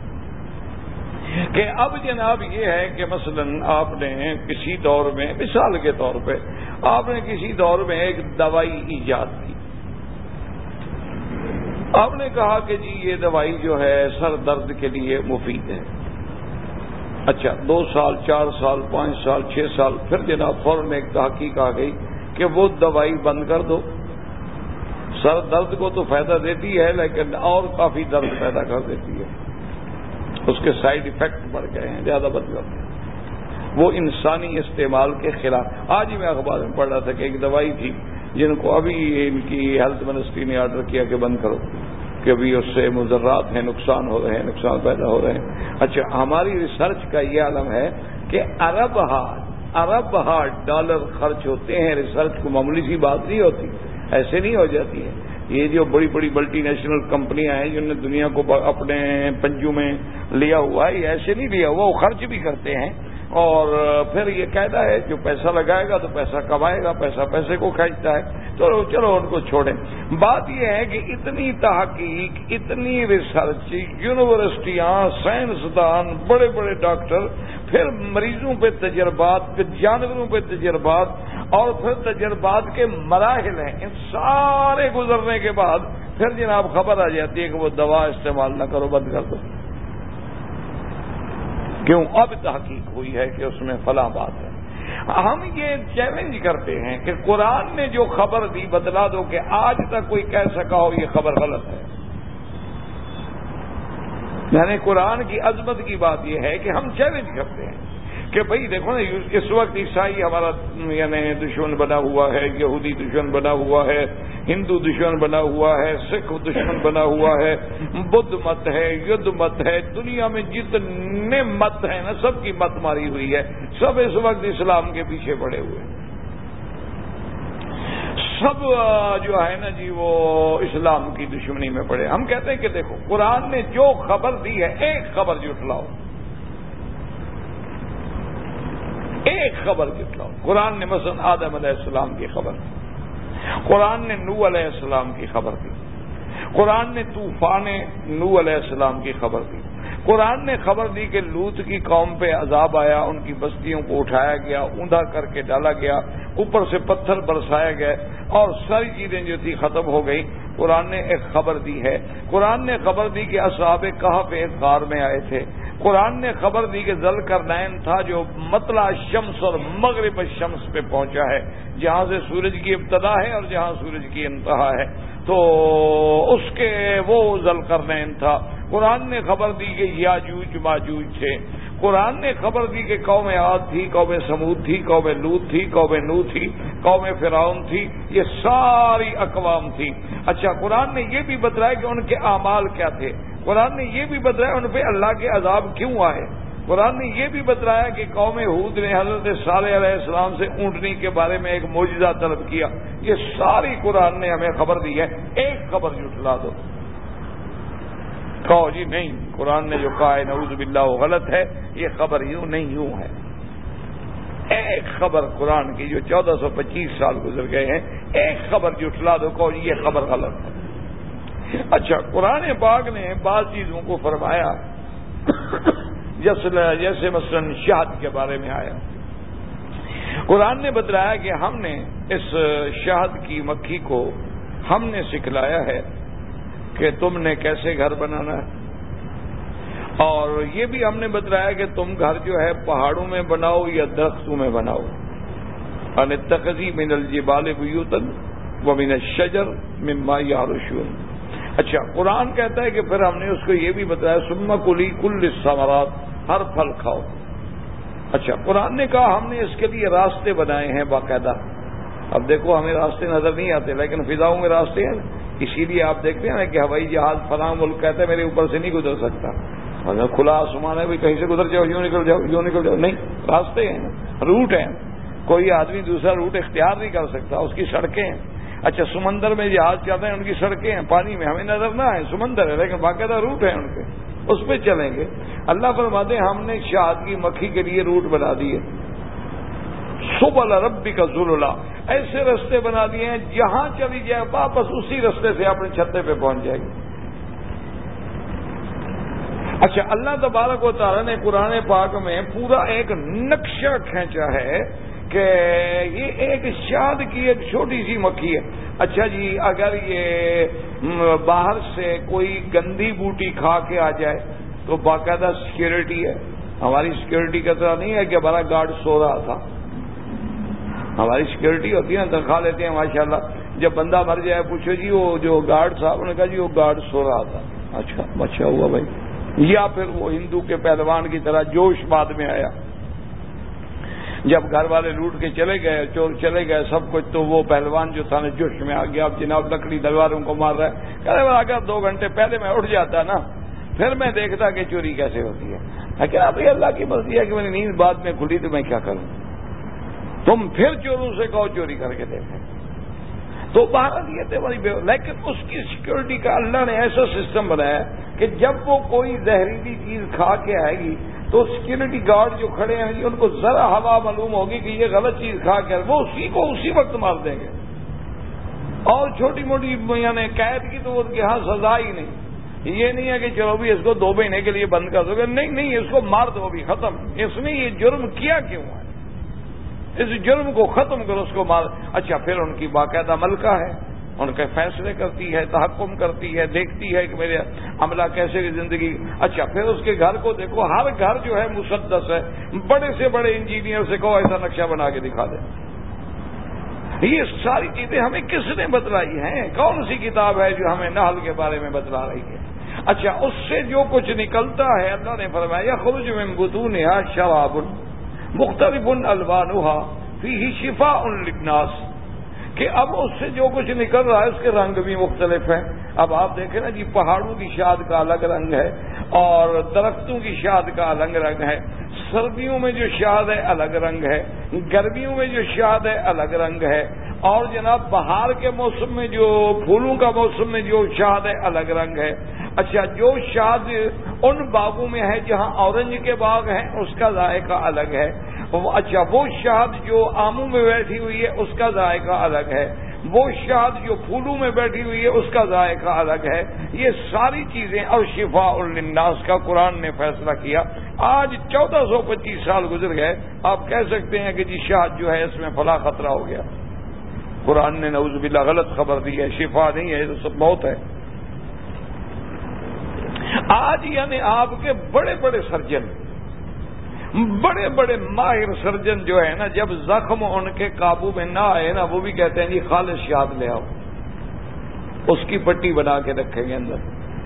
کہ اب جناب یہ ہے کہ مثلا آپ نے کسی دور میں، مثال کے طور پہ آپ نے کسی دور میں ایک دوائی ایجاد کی، آپ نے کہا کہ جی یہ دوائی جو ہے سر درد کے لیے مفید ہے، اچھا 2 سال 4 سال 5 سال 6 سال پھر جناب فوراً ایک تحقیق آ گئی کہ وہ دوائی بند کر دو، سر درد کو تو فائدہ دیتی ہے لیکن اور کافی درد پیدا کر دیتی ہے، اس کے سائیڈ ایفیکٹ بڑھ گئے ہیں، زیادہ بدل گئے، وہ انسانی استعمال کے خلاف۔ آج ہی میں اخبار میں پڑھ رہا تھا کہ ایک دوائی تھی جن کو ابھی ان کی ہیلتھ منسٹری نے آرڈر کیا کہ بند کرو، کہ ابھی اس سے مضرات ہیں، نقصان ہو رہے ہیں، نقصان پیدا ہو رہے ہیں۔ اچھا ہماری ریسرچ کا یہ عالم ہے کہ ارب ہا ڈالر خرچ ہوتے ہیں، ریسرچ کو معمولی سی بات نہیں ہوتی، ایسے نہیں ہو جاتی ہے۔ یہ جو بڑی بڑی ملٹی نیشنل کمپنیاں ہیں جنہوں نے دنیا کو اپنے پنجوں میں لیا ہوا ہے، یہ ایسے نہیں لیا ہوا، وہ خرچ بھی کرتے ہیں، اور پھر یہ قاعدہ ہے جو پیسہ لگائے گا تو پیسہ کمائے گا، پیسہ پیسے کو کھینچتا ہے، تو چلو ان کو چھوڑیں۔ بات یہ ہے کہ اتنی تحقیق، اتنی ریسرچ، یونیورسٹیاں، سائنسدان، بڑے بڑے ڈاکٹر، پھر مریضوں پہ تجربات، پھر جانوروں پہ تجربات، اور پھر تجربات کے مراحل ہیں، ان سارے گزرنے کے بعد پھر جناب خبر آ جاتی ہے کہ وہ دوا استعمال نہ کرو، بند کر دو۔ کیوں؟ اب تحقیق ہوئی ہے کہ اس میں فلاں بات ہے۔ ہم یہ چیلنج کرتے ہیں کہ قرآن نے جو خبر دی بتلا دو کہ آج تک کوئی کہہ سکا ہو یہ خبر غلط ہے۔ یعنی قرآن کی عظمت کی بات یہ ہے کہ ہم چیلنج کرتے ہیں کہ بھئی دیکھو نا، اس وقت عیسائی ہمارا یعنی دشمن بنا ہوا ہے، یہودی دشمن بنا ہوا ہے، ہندو دشمن بنا ہوا ہے، سکھ دشمن بنا ہوا ہے، بدھ مت ہے، یدھ مت ہے، دنیا میں جتنے مت ہیں نا سب کی مت ماری ہوئی ہے، سب اس وقت اسلام کے پیچھے پڑے ہوئے ہیں۔ سب جو ہے نا جی وہ اسلام کی دشمنی میں پڑے. ہم کہتے ہیں کہ دیکھو قرآن نے جو خبر دی ہے ایک خبر جھٹلاؤ, ایک خبر جھٹلاؤ. قرآن نے مثلا آدم علیہ السلام کی خبر دی, قرآن نے نوح علیہ السلام کی خبر دی, قرآن نے طوفان نوح علیہ السلام کی خبر دی, قرآن نے خبر دی کہ لوط کی قوم پہ عذاب آیا, ان کی بستیوں کو اٹھایا گیا, اوندا کر کے ڈالا گیا, اوپر سے پتھر برسایا گئے اور ساری چیزیں جو تھی ختم ہو گئی. قرآن نے ایک خبر دی ہے. قرآن نے خبر دی کہ اصحاب کہف ایک غار میں آئے تھے. قرآن نے خبر دی کہ ذوالقرنین تھا جو مطلع الشمس اور مغرب الشمس پہ پہنچا ہے, جہاں سے سورج کی ابتدا ہے اور جہاں سورج کی انتہا ہے, تو اس کے وہ ذوالقرنین تھا. قرآن نے خبر دی کہ یاجوج ماجوج تھے. قرآن نے خبر دی کہ قوم عاد تھی, قوم سمود تھی, قوم لوط تھی, قوم نوح تھی, قوم فرعون تھی, یہ ساری اقوام تھی. اچھا قرآن نے یہ بھی بتلایا کہ ان کے اعمال کیا تھے. قرآن نے یہ بھی بتلایا ان پہ اللہ کے عذاب کیوں آئے. قرآن نے یہ بھی بتلایا کہ قوم ہود نے حضرت صالح علیہ السلام سے اونٹنی کے بارے میں ایک معجزہ طلب کیا. یہ ساری قرآن نے ہمیں خبر دی ہے. ایک خبر جھٹلا دو, کہو جی نہیں قرآن نے جو کہا ہے نعوذ باللہ وہ غلط ہے, یہ خبر یوں نہیں یوں ہے. ایک خبر قرآن کی جو 1425 سال گزر گئے ہیں, ایک خبر جھٹلا دو, کہو جی یہ خبر غلط ہے. اچھا قرآن پاک نے بعض چیزوں کو فرمایا جیسے مثلا شہد کے بارے میں آیا. قرآن نے بتلایا کہ ہم نے اس شہد کی مکھی کو ہم نے سکھلایا ہے کہ تم نے کیسے گھر بنانا ہے, اور یہ بھی ہم نے بتلایا کہ تم گھر جو ہے پہاڑوں میں بناؤ یا درختوں میں بناؤ. ان اتخذی من الجبال بیوتا ومن الشجر مما یعرشون. اچھا قرآن کہتا ہے کہ پھر ہم نے اس کو یہ بھی بتایا ثم کلی کل الثمرات, ہر پھل کھاؤ. اچھا قرآن نے کہا ہم نے اس کے لیے راستے بنائے ہیں باقاعدہ. اب دیکھو ہمیں راستے نظر نہیں آتے لیکن فضاؤں میں راستے ہیں, اسی لیے آپ دیکھتے ہیں نا کہ ہوائی جہاز فلاں ملک کہتے ہیں میرے اوپر سے نہیں گزر سکتا, اگر کھلا آسمان ہے کہیں سے گزر جاؤ, یوں نکل جاؤ, یوں نکل جاؤ. نہیں, راستے ہیں, روٹ ہیں. کوئی آدمی دوسرا روٹ اختیار نہیں کر سکتا, اس کی سڑکیں ہیں. اچھا سمندر میں جہاز چلتے ہیں, ان کی سڑکیں ہیں, پانی میں ہمیں نظر نہ آئے, سمندر ہے لیکن باقاعدہ روٹ ہے ان کے, اس پہ چلیں گے. اللہ فرماتے ہیں ہم نے شہد کی مکھی کے لیے روٹ بنا دیے, سبل ربک ذللا, ایسے رستے بنا دیے ہیں جہاں چلی جائے واپس اسی رستے سے اپنے چھتے پہ پہنچ جائے گی. اچھا اللہ تبارک و تعالیٰ نے قرآن پاک میں پورا ایک نقشہ کھینچا ہے کہ یہ ایک شہد کی ایک چھوٹی سی مکھی ہے. اچھا جی اگر یہ باہر سے کوئی گندی بوٹی کھا کے آ جائے تو باقاعدہ سیکورٹی ہے. ہماری سیکورٹی کا طرح نہیں ہے کہ ہمارا گارڈ سو رہا تھا. ہماری سیکورٹی ہوتی ہے نا, تنخواہ لیتے ہیں ماشاءاللہ. جب بندہ مر جائے پوچھو جی وہ جو گارڈ صاحب, انہوں نے کہا جی وہ گارڈ سو رہا تھا. اچھا اچھا ہوا بھائی. یا پھر وہ ہندو کے پہلوان کی طرح جوش بعد میں آیا, جب گھر والے لوٹ کے چلے گئے, چور چلے گئے سب کچھ, تو وہ پہلوان جو تھا نا جوش میں آ گیا, اب جناب لکڑی تلواروں کو مار رہا ہے. کہہ رہے اگر 2 گھنٹے پہلے میں اٹھ جاتا نا پھر میں دیکھتا کہ چوری کیسے ہوتی ہے. لیکن اب یہ اللہ کی مرضی ہے کہ میری نیند بعد میں کھلی تو میں کیا کروں. تم پھر چوروں سے کہو چوری کر کے دیکھیں. تو باہر یہ تھے بڑی لیکن اس کی سیکورٹی کا اللہ نے ایسا سسٹم بنایا کہ جب وہ کوئی زہریلی چیز کھا کے آئے گی تو سیکورٹی گارڈ جو کھڑے ہیں ان کو ذرا ہوا معلوم ہوگی کہ یہ غلط چیز کھا کے وہ اسی کو اسی وقت مار دیں گے. اور چھوٹی موٹی یعنی قید کی تو ان کے ہاں سزا ہی نہیں. یہ نہیں ہے کہ چلو بھی اس کو 2 مہینے کے لیے بند کر دو گے, نہیں اس کو مار دو بھی ختم. اس نے یہ جرم کیا کیوں ہے, اس جرم کو ختم کرو, اس کو مار. اچھا پھر ان کی باقاعدہ ملکہ ہے, ان کے فیصلے کرتی ہے, تحکم کرتی ہے, دیکھتی ہے کہ میرے عملہ کیسے کی زندگی. اچھا پھر اس کے گھر کو دیکھو, ہر گھر جو ہے مسدس ہے. بڑے سے بڑے انجینئر سے کہو ایسا نقشہ بنا کے دکھا دے. یہ ساری چیزیں ہمیں کس نے بتلائی ہیں؟ کون سی کتاب ہے جو ہمیں نحل کے بارے میں بتلا رہی ہے؟ اچھا اس سے جو کچھ نکلتا ہے اللہ نے فرمایا یخرج من بطونها شراب مختلف الوانها فیہ شفاء للناس, کہ اب اس سے جو کچھ نکل رہا ہے اس کے رنگ بھی مختلف ہیں. اب آپ دیکھیں نا جی, پہاڑوں کی شاد کا الگ رنگ ہے اور درختوں کی شاد کا الگ رنگ ہے. سردیوں میں جو شاد ہے الگ رنگ ہے, گرمیوں میں جو شاد ہے الگ رنگ ہے, اور جناب بہار کے موسم میں جو پھولوں کا موسم میں جو شہد ہے الگ رنگ ہے. اچھا جو شہد ان باغوں میں ہے جہاں اورنج کے باغ ہیں اس کا ذائقہ الگ ہے. اچھا وہ شہد جو آموں میں بیٹھی ہوئی ہے اس کا ذائقہ الگ ہے. وہ شہد جو پھولوں میں بیٹھی ہوئی ہے اس کا ذائقہ الگ ہے. یہ ساری چیزیں اور شفاء للناس کا قرآن نے فیصلہ کیا. آج 1425 سال گزر گئے, آپ کہہ سکتے ہیں کہ جی شہد جو ہے اس میں فلاں خطرہ ہو گیا. قرآن نے نعوذ باللہ غلط خبر دی ہے, شفا نہیں ہے, تو سب موت ہے. آج یعنی آپ کے بڑے بڑے سرجن, بڑے بڑے ماہر سرجن جو ہے نا, جب زخم ان کے قابو میں نہ آئے نا, وہ بھی کہتے ہیں جی خالص شہد لے آؤ, اس کی پٹی بنا کے رکھیں گے اندر.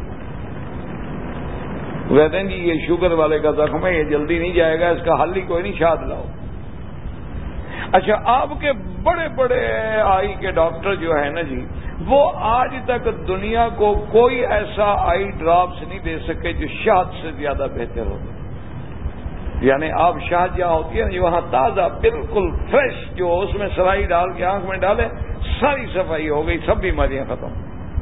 کہتے ہیں جی یہ شوگر والے کا زخم ہے, یہ جلدی نہیں جائے گا, اس کا حل ہی کوئی نہیں, شہد لاؤ. اچھا آپ کے بڑے بڑے آئی کے ڈاکٹر جو ہیں نا جی, وہ آج تک دنیا کو کوئی ایسا آئی ڈراپس نہیں دے سکے جو شہد سے زیادہ بہتر ہو. یعنی آپ شہد جہاں ہوتی ہے وہاں تازہ بالکل فریش, جو اس میں سرائی ڈال کے آنکھ میں ڈالے ساری صفائی ہو گئی, سب بیماریاں ختم.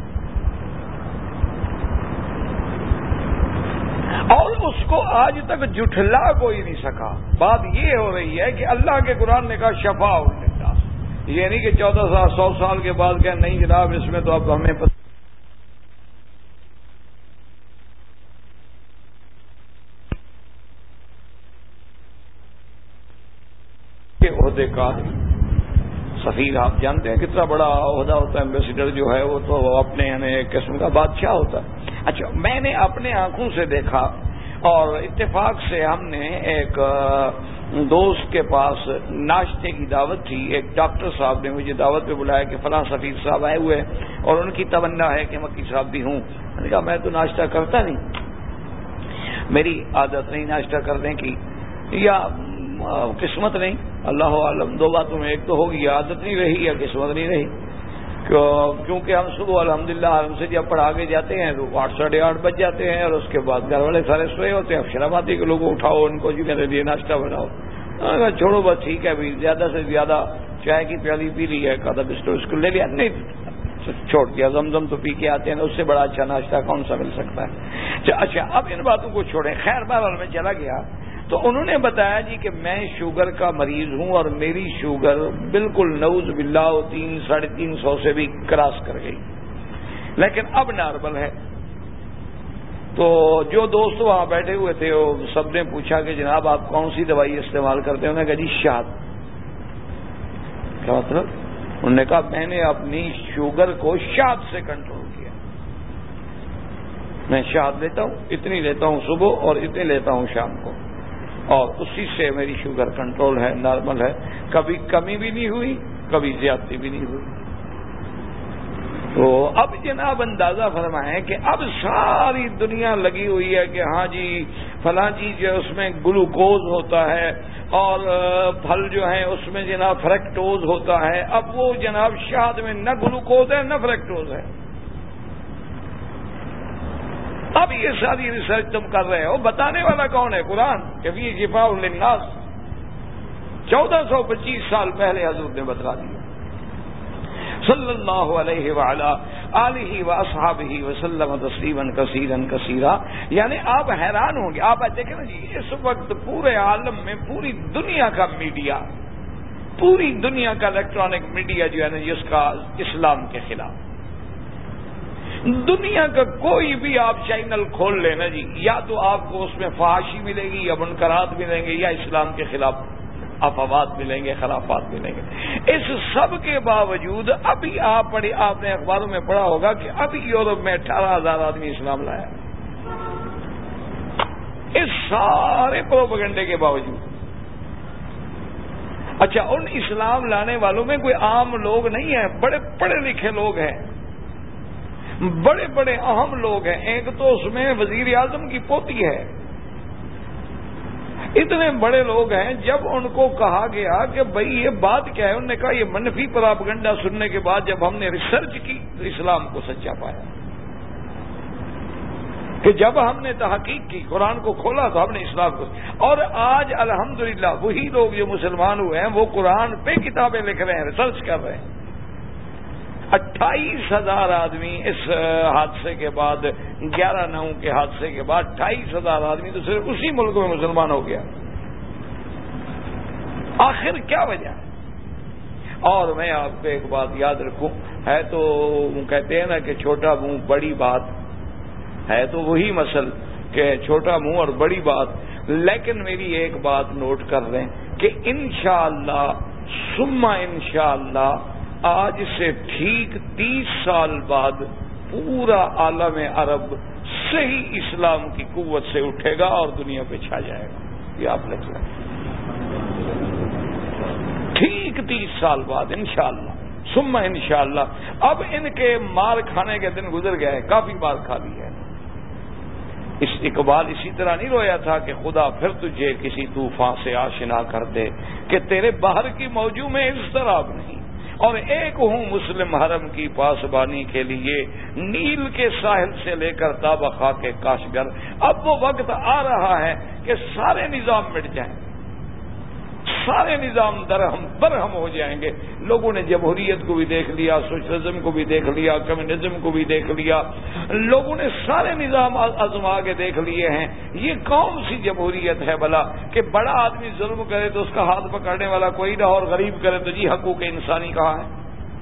اور اس کو آج تک جھٹلا کوئی نہیں سکا. بات یہ ہو رہی ہے کہ اللہ کے قرآن نے کہا شفاء للناس, یہ نہیں کہ 1400 سال کے بعد کہ نہیں جناب اس میں تو اب ہمیں عہدے کا سفیر, آپ جانتے ہیں کتنا بڑا عہدہ ہوتا ہے ایمبیسیڈر جو ہے, وہ تو اپنے یعنی ایک قسم کا بادشاہ ہوتا ہے. اچھا میں نے اپنے آنکھوں سے دیکھا, اور اتفاق سے ہم نے ایک دوست کے پاس ناشتے کی دعوت تھی. ایک ڈاکٹر صاحب نے مجھے دعوت پہ بلایا کہ فلاں سفیر صاحب آئے ہوئے اور ان کی تمنا ہے کہ مکی صاحب بھی ہوں. میں نے کہا میں تو ناشتہ کرتا نہیں, میری عادت نہیں ناشتہ کرنے کی, یا قسمت نہیں, اللہ عالم. دو باتوں میں ایک تو ہوگی عادت نہیں رہی یا قسمت نہیں رہی. کیونکہ ہم صبح الحمدللہ ہم سے جب پڑھا کے جاتے ہیں تو 8 ساڑھے 8 بج جاتے ہیں, اور اس کے بعد گھر والے سارے سوئے ہوتے ہیں. اب شرم آتی کہ لوگوں اٹھاؤ ان کو جی میرے لیے ناشتہ بناؤ. چھوڑو بس ٹھیک ہے بھی, زیادہ سے زیادہ چائے کی پیالی پی لی ہے, آدھا بسکٹ اس کو لے لیا, نہیں چھوڑ دیا. زمزم تو پی کے آتے ہیں, اس سے بڑا اچھا ناشتہ کون سا مل سکتا ہے. اچھا اب ان باتوں کو چھوڑیں. خیر بہرحال میں چلا گیا تو انہوں نے بتایا جی کہ میں شوگر کا مریض ہوں, اور میری شوگر بالکل نعوذ باللہ 300-350 سے بھی کراس کر گئی, لیکن اب نارمل ہے. تو جو دوست وہاں بیٹھے ہوئے تھے وہ سب نے پوچھا کہ جناب آپ کون سی دوائی استعمال کرتے ہیں؟ انہوں نے کہا جی شہد. کیا مطلب؟ انہوں نے کہا میں نے اپنی شوگر کو شہد سے کنٹرول کیا. میں شہد لیتا ہوں, اتنی لیتا ہوں صبح اور اتنی لیتا ہوں شام کو, اور اسی سے میری شوگر کنٹرول ہے, نارمل ہے. کبھی کمی بھی نہیں ہوئی, کبھی زیادتی بھی نہیں ہوئی. تو اب جناب اندازہ فرمائیں کہ اب ساری دنیا لگی ہوئی ہے کہ ہاں جی فلاں چیز جو ہے اس میں گلوکوز ہوتا ہے, اور پھل جو ہیں اس میں جناب فریکٹوز ہوتا ہے. اب وہ جناب شہد میں نہ گلوکوز ہے نہ فریکٹوز ہے. اب یہ ساری ریسرچ تم کر رہے ہو, بتانے والا کون ہے؟ قرآن. کہ یہ شفاء للناس 1425 سال پہلے حضور نے بتلا دیا صلی اللہ علیہ وعلا آلہ واصحابہ وسلم تسلیما کثیرا کثیرا. یعنی آپ حیران ہوں گے. آپ دیکھیں نا جی, اس وقت پورے عالم میں پوری دنیا کا میڈیا, پوری دنیا کا الیکٹرانک میڈیا جو ہے نا جس کا اسلام کے خلاف, دنیا کا کوئی بھی آپ چینل کھول لینا جی, یا تو آپ کو اس میں فحاشی ملے گی, یا منکرات ملیں گے, یا اسلام کے خلاف افواہات ملیں گے, خرافات ملیں گے. اس سب کے باوجود ابھی آپ نے اخباروں میں پڑھا ہوگا کہ ابھی یورپ میں 18,000 آدمی اسلام لایا. اس سارے پروپیگنڈے کے باوجود. اچھا ان اسلام لانے والوں میں کوئی عام لوگ نہیں ہیں, بڑے پڑھے لکھے لوگ ہیں, بڑے بڑے اہم لوگ ہیں. ایک تو اس میں وزیر اعظم کی پوتی ہے. اتنے بڑے لوگ ہیں. جب ان کو کہا گیا کہ بھئی یہ بات کیا ہے, انہوں نے کہا یہ منفی پراپگنڈا سننے کے بعد جب ہم نے ریسرچ کی تو اسلام کو سچا پایا. کہ جب ہم نے تحقیق کی, قرآن کو کھولا تو ہم نے اسلام کو. اور آج الحمدللہ وہی لوگ جو مسلمان ہوئے ہیں وہ قرآن پہ کتابیں لکھ رہے ہیں, ریسرچ کر رہے ہیں. 28,000 آدمی اس حادثے کے بعد 11/9 کے حادثے کے بعد 28,000 آدمی تو صرف اسی ملک میں مسلمان ہو گیا. آخر کیا وجہ ہے؟ اور میں آپ کو ایک بات یاد رکھوں، ہے تو کہتے ہیں نا کہ چھوٹا منہ بڑی بات، ہے تو وہی مسئلہ کہ چھوٹا منہ اور بڑی بات، لیکن میری ایک بات نوٹ کر لیں کہ انشاءاللہ ثم انشاءاللہ آج سے ٹھیک 30 سال بعد پورا عالم عرب صحیح اسلام کی قوت سے اٹھے گا اور دنیا پہ چھا جائے گا. یہ آپ لکھ لیں، ٹھیک 30 سال بعد انشاءاللہ ثم انشاءاللہ. اب ان کے مار کھانے کے دن گزر گئے، کافی مار کھا لی ہے. اقبال اسی طرح نہیں رویا تھا کہ خدا پھر تجھے کسی طوفان سے آشنا کر دے کہ تیرے باہر کی موجوں میں اضطراب نہیں، اور ایک ہوں مسلم حرم کی پاسبانی کے لیے نیل کے ساحل سے لے کر تابہ خاک کاشگر. اب وہ وقت آ رہا ہے کہ سارے نظام مٹ جائیں، سارے نظام برہم ہو جائیں گے. لوگوں نے جمہوریت کو بھی دیکھ لیا، سوشلزم کو بھی دیکھ لیا، کمیونزم کو بھی دیکھ لیا، لوگوں نے سارے نظام آزما کے دیکھ لیے ہیں. یہ کون سی جمہوریت ہے بھلا کہ بڑا آدمی ظلم کرے تو اس کا ہاتھ پکڑنے والا کوئی نہ، اور غریب کرے تو جی حقوق انسانی کہاں ہے؟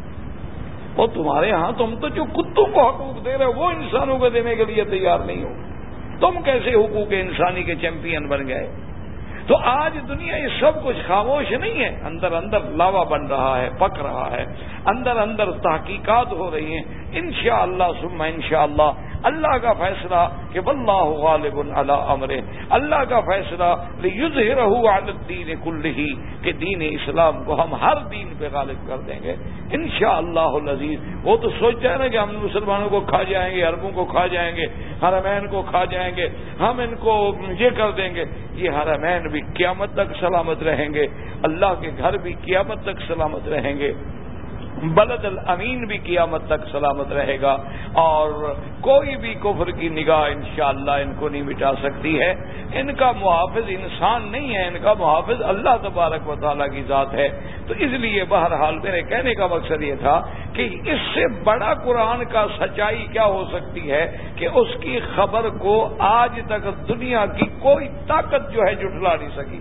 وہ تمہارے ہاں تم تو جو کتوں کو حقوق دے رہے ہو وہ انسانوں کو دینے کے لیے تیار نہیں ہو. تم کیسے حقوق انسانی کے چیمپئن بن گئے؟ تو آج دنیا یہ سب کچھ خاموش نہیں ہے، اندر اندر لاوا بن رہا ہے، پک رہا ہے، اندر اندر تحقیقات ہو رہی ہیں. انشاءاللہ ثم انشاءاللہ اللہ کا فیصلہ کہ واللہ غالب علی امرہ، اللہ کا فیصلہ لیظہرہ علی الدین کلہ کہ دین اسلام کو ہم ہر دین پہ غالب کر دیں گے انشاءاللہ العزیز. وہ تو سوچ رہے ہیں نا کہ ہم مسلمانوں کو کھا جائیں گے، عربوں کو کھا جائیں گے، حرمین کو کھا جائیں گے، ہم ان کو یہ کر دیں گے. یہ حرمین بھی قیامت تک سلامت رہیں گے، اللہ کے گھر بھی قیامت تک سلامت رہیں گے، بلد الامین بھی قیامت تک سلامت رہے گا، اور کوئی بھی کفر کی نگاہ انشاءاللہ ان کو نہیں مٹا سکتی ہے. ان کا محافظ انسان نہیں ہے، ان کا محافظ اللہ تبارک و تعالیٰ کی ذات ہے. تو اس لیے بہرحال میرے کہنے کا مقصد یہ تھا کہ اس سے بڑا قرآن کا سچائی کیا ہو سکتی ہے کہ اس کی خبر کو آج تک دنیا کی کوئی طاقت جو ہے جھٹلا نہیں سکی،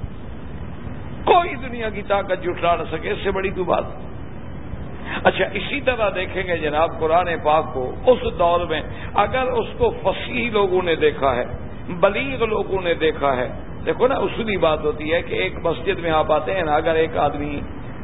کوئی دنیا کی طاقت جھٹلا نہ سکے. اس سے بڑی کوئی بات. اچھا، اسی طرح دیکھیں گے جناب قرآن پاک کو اس دور میں اگر اس کو فصیح لوگوں نے دیکھا ہے، بلیغ لوگوں نے دیکھا ہے. دیکھو نا، اصولی بات ہوتی ہے کہ ایک مسجد میں آپ آتے ہیں نا، اگر ایک آدمی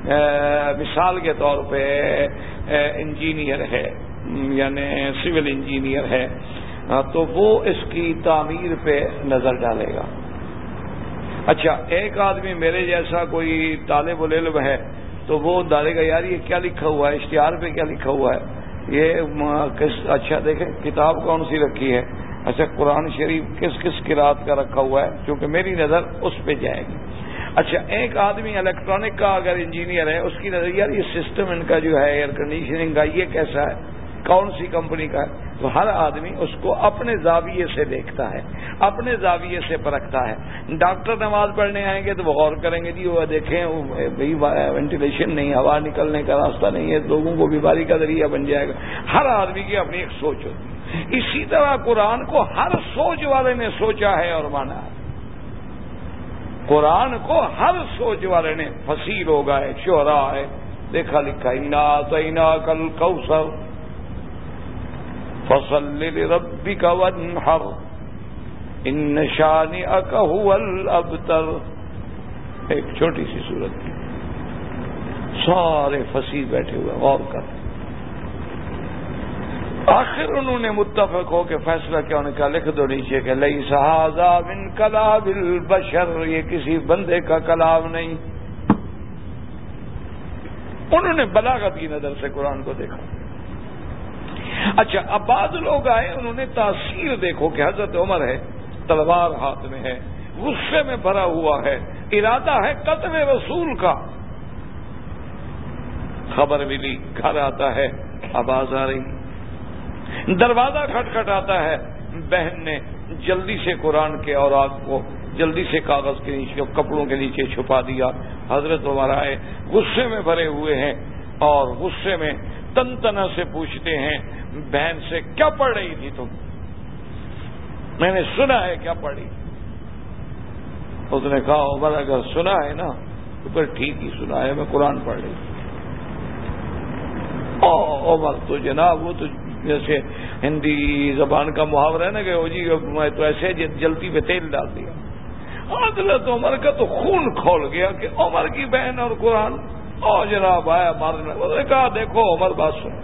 مثال کے طور پہ انجینئر ہے، یعنی سول انجینئر ہے، تو وہ اس کی تعمیر پہ نظر ڈالے گا. اچھا، ایک آدمی میرے جیسا کوئی طالب العلم ہے تو وہ ڈالے گا یار یہ کیا لکھا ہوا ہے، اشتہار پہ کیا لکھا ہوا ہے، یہ اچھا دیکھیں کتاب کون سی رکھی ہے، اچھا قرآن شریف کس کس قرات کا رکھا ہوا ہے، کیونکہ میری نظر اس پہ جائے گی. اچھا، ایک آدمی الیکٹرانک کا اگر انجینئر ہے، اس کی نظر یار یہ سسٹم ان کا جو ہے ایئر کنڈیشننگ کا یہ کیسا ہے، کون سی کمپنی کا ہے. تو ہر آدمی اس کو اپنے زاویے سے دیکھتا ہے، اپنے زاویے سے پرکھتا ہے. ڈاکٹر نماز پڑھنے آئیں گے تو وہ غور کریں گے، جی وہ دیکھیں بھائی وینٹیلیشن نہیں، ہوا نکلنے کا راستہ نہیں ہے، لوگوں کو بیماری کا ذریعہ بن جائے گا. ہر آدمی کی اپنی ایک سوچ ہوتی ہے. اسی طرح قرآن کو ہر سوچ والے نے سوچا ہے اور مانا ہے. قرآن کو ہر سوچ والے نے، فصیح لوگ آئے، شعراء آئے، دیکھا لکھا انا اعطیناک الکوثر فصل لربک وانحر ان شانئک هو الابتر. ایک چھوٹی سی صورت کی، سارے فصیح بیٹھے ہوئے غور کر. آخر انہوں نے متفق ہو کے فیصلہ کیا، انہوں نے کہا لکھ دو نیچے کہ لیس ھذا من کلام البشر، یہ کسی بندے کا کلام نہیں. انہوں نے بلاغت کی نظر سے قرآن کو دیکھا. اچھا، اب بعض لوگ آئے، انہوں نے تاثیر دیکھو کہ حضرت عمر ہے، تلوار ہاتھ میں ہے، غصے میں بھرا ہوا ہے، ارادہ ہے قتل رسول کا. خبر ملی، گھر آتا ہے، آواز آ رہی، دروازہ کھٹکھٹاتا ہے. بہن نے جلدی سے قرآن کے اوراق کو جلدی سے کاغذ کے نیچے، کپڑوں کے نیچے چھپا دیا. حضرت عمر آئے، غصے میں بھرے ہوئے ہیں، اور غصے میں تنتنا سے پوچھتے ہیں بہن سے کیا پڑھ رہی تھی تم؟ میں نے سنا ہے کیا پڑھی؟ اس نے کہا عمر اگر سنا ہے نا تو پھر ٹھیک ہی سنا ہے، میں قرآن پڑھ رہی تھی۔ عمر تو جناب وہ تو جیسے ہندی زبان کا محاورہ ہے نا کہ او جی میں تو ایسے جلتی پہ تیل ڈال دیا۔ حضرت عمر کا تو خون کھول گیا کہ عمر کی بہن اور قرآن، اور جناب آیا مارنے۔ انہوں نے کہا دیکھو عمر بات سنو،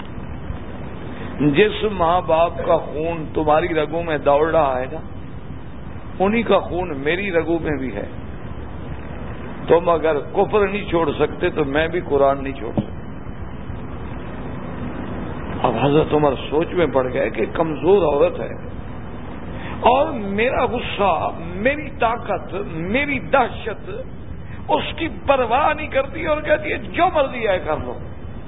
جس ماں باپ کا خون تمہاری رگوں میں دوڑ رہا ہے نا انہی کا خون میری رگوں میں بھی ہے۔ تم اگر کفر نہیں چھوڑ سکتے تو میں بھی قرآن نہیں چھوڑ سکتا۔ اب حضرت عمر سوچ میں پڑ گئے کہ کمزور عورت ہے اور میرا غصہ، میری طاقت، میری دہشت اس کی پرواہ نہیں کرتی اور کہتی ہے جو مرضی ہے کر لو۔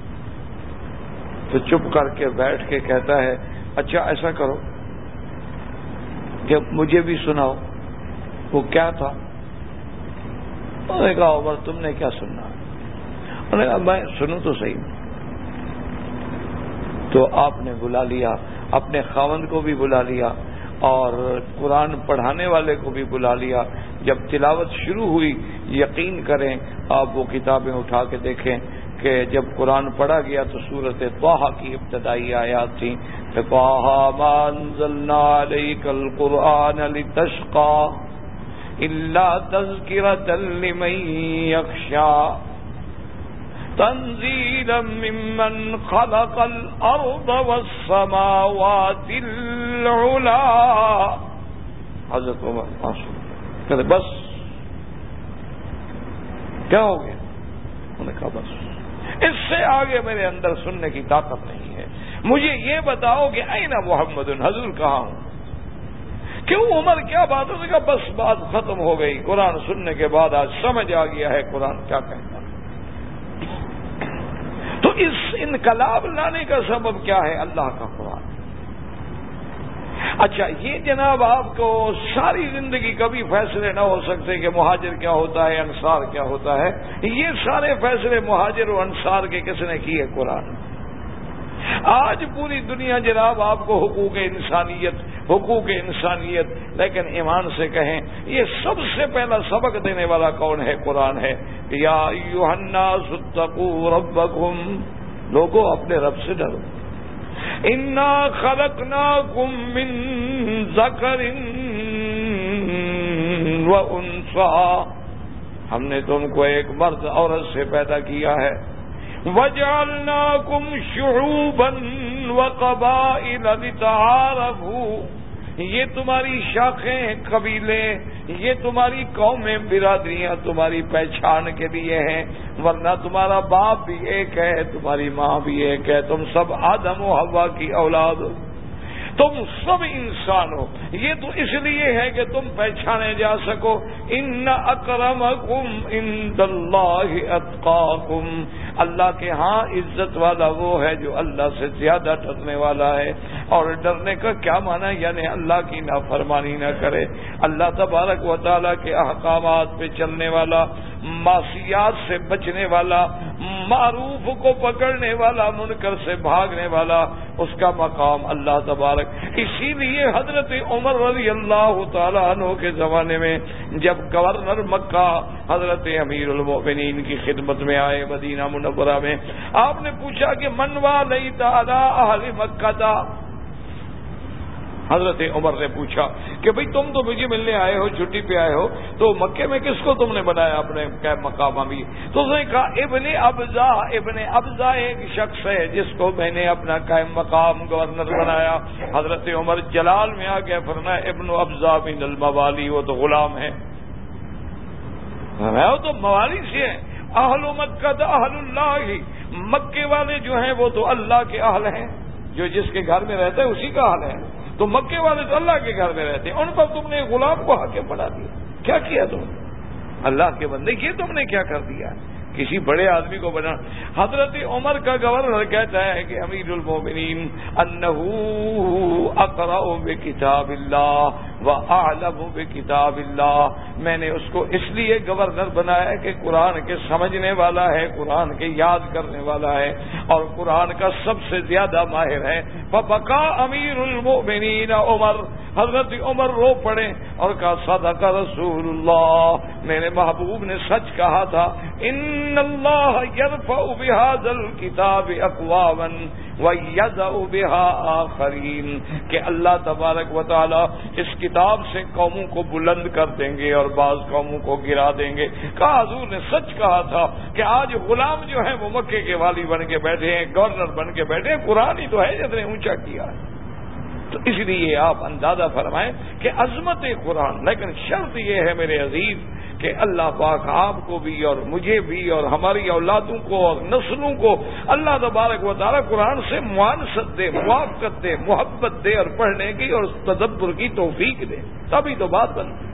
تو چپ کر کے بیٹھ کے کہتا ہے اچھا ایسا کرو کہ مجھے بھی سناؤ وہ کیا تھا؟ انہوں نے کہا عمر تم نے کیا سننا؟ انہوں نے کہا میں سنوں تو صحیح۔ تو آپ نے بلا لیا، اپنے خاوند کو بھی بلا لیا اور قرآن پڑھانے والے کو بھی بلا لیا۔ جب تلاوت شروع ہوئی یقین کریں آپ وہ کتابیں اٹھا کے دیکھیں کہ جب قرآن پڑھا گیا تو سورۃ طٰہٰ کی ابتدائی آیات تھیں کہ طٰہٰ مَا أَنزَلْنَا عَلَيْكَ الْقُرْآنَ لِتَشْقَىٰ إِلَّا تَذْكِرَةً لِمَن يَخْشَىٰ تنزیلا ممن خلق الارض والسماوات العلا۔ حضرت عمر کہتے بس کیا ہو گیا؟ انہوں نے کہا بس اس سے آگے میرے اندر سننے کی طاقت نہیں ہے، مجھے یہ بتاؤ کہ این محمد حضور کہاں ہوں؟ کیوں عمر کیا بات؟ اس نے کہا بس بات ختم ہو گئی، قرآن سننے کے بعد آج سمجھ آ گیا ہے قرآن کیا کہتا ہے۔ تو اس انقلاب لانے کا سبب کیا ہے؟ اللہ کا قرآن۔ اچھا یہ جناب آپ کو ساری زندگی کبھی فیصلے نہ ہو سکتے کہ مہاجر کیا ہوتا ہے، انصار کیا ہوتا ہے، یہ سارے فیصلے مہاجر و انصار کے کس نے کیے؟ قرآن۔ آج پوری دنیا جناب آپ کو حقوق انسانیت، لیکن ایمان سے کہیں یہ سب سے پہلا سبق دینے والا کون ہے؟ قرآن ہے۔ یا ایھا الناس اتقوا ربکم، لوگوں اپنے رب سے ڈرو۔ انا خلقناکم من ذکر و انثی، ہم نے تم کو ایک مرد عورت سے پیدا کیا ہے۔ وَجَعَلْنَاكُمْ شُعُوبًا وَقَبَائِلَ لِتَعَارَفُوا، یہ تمہاری شاخیں، قبیلے، یہ تمہاری قومیں، برادریاں تمہاری پہچان کے لیے ہیں، ورنہ تمہارا باپ بھی ایک ہے، تمہاری ماں بھی ایک ہے، تم سب آدم و حوا کی اولاد ہو، تم سب انسان ہو۔ یہ تو اس لیے ہے کہ تم پہچانے جا سکو۔ ان اکرمکم عند اللہ اتقاکم، اللہ کے ہاں عزت والا وہ ہے جو اللہ سے زیادہ ڈرنے والا ہے۔ اور ڈرنے کا کیا معنی؟ یعنی اللہ کی نافرمانی نہ کرے، اللہ تبارک و تعالیٰ کے احکامات پہ چلنے والا، معصیات سے بچنے والا، معروف کو پکڑنے والا، منکر سے بھاگنے والا، اس کا مقام اللہ تبارک۔ اسی لیے حضرت عمر رضی اللہ تعالیٰ عنہ کے زمانے میں جب گورنر مکہ حضرت امیر المؤمنین کی خدمت میں آئے مدینہ منورہ میں، آپ نے پوچھا کہ من والیت علی اہل مکہ تھا؟ حضرت عمر نے پوچھا کہ بھئی تم تو مجھے ملنے آئے ہو، چھٹی پہ آئے ہو، تو مکے میں کس کو تم نے بنایا اپنے مقام امیر؟ تو اس نے کہا ابن ابزا ایک شخص ہے جس کو میں نے اپنا قائم مقام گورنر بنایا۔ حضرت عمر جلال میں آ گیا، فرمایا ابن ابزا من الموالی، وہ تو غلام ہے، وہ تو موالی سے ہے۔ اہل مکہ اہل اللہ، مکے والے جو ہیں وہ تو اللہ کے اہل ہیں، جو جس کے گھر میں رہتا ہے اسی کا اہل ہے، تو مکے والے تو اللہ کے گھر میں رہتے ہیں، ان پر تم نے غلام کو حاکم بنا دیا، کیا کیا تم نے؟ اللہ کے بندے یہ تم نے کیا کر دیا؟ کسی بڑے آدمی کو بنا۔ حضرت عمر کا گورنر کہتا ہے کہ امیر المومنین انہ اقرأ بکتاب اللہ وَأَعْلَمُ بِكِتَابِ اللَّهِ، میں نے اس کو اس لیے گورنر بنایا کہ قرآن کے سمجھنے والا ہے، قرآن کے یاد کرنے والا ہے اور قرآن کا سب سے زیادہ ماہر ہے۔ فَبَكَى أَمِيرُ الْمُؤْمِنِينَ عمر، حضرت عمر رو پڑے اور کہا صدق رسول اللہ، میرے محبوب نے سچ کہا تھا، ان اللہ یرفع بہذا الکتاب اقواما ویضع بها آخرین، کہ اللہ تبارک و تعالی اس کتاب سے قوموں کو بلند کر دیں گے اور بعض قوموں کو گرا دیں گے۔ کہا حضور نے سچ کہا تھا کہ آج غلام جو ہیں وہ مکے کے والی بن کے بیٹھے ہیں، گورنر بن کے بیٹھے ہیں، قرآن ہی تو ہے جس نے اونچا کیا ہے۔ تو اس لیے آپ اندازہ فرمائیں کہ عظمت قرآن، لیکن شرط یہ ہے میرے عزیز کہ اللہ پاک آپ کو بھی اور مجھے بھی اور ہماری اولادوں کو اور نسلوں کو اللہ تبارک و تعالیٰ قرآن سے معانست دے، موافقت دے، محبت دے اور پڑھنے کی اور تدبر کی توفیق دے، تبھی تو بات بنتی۔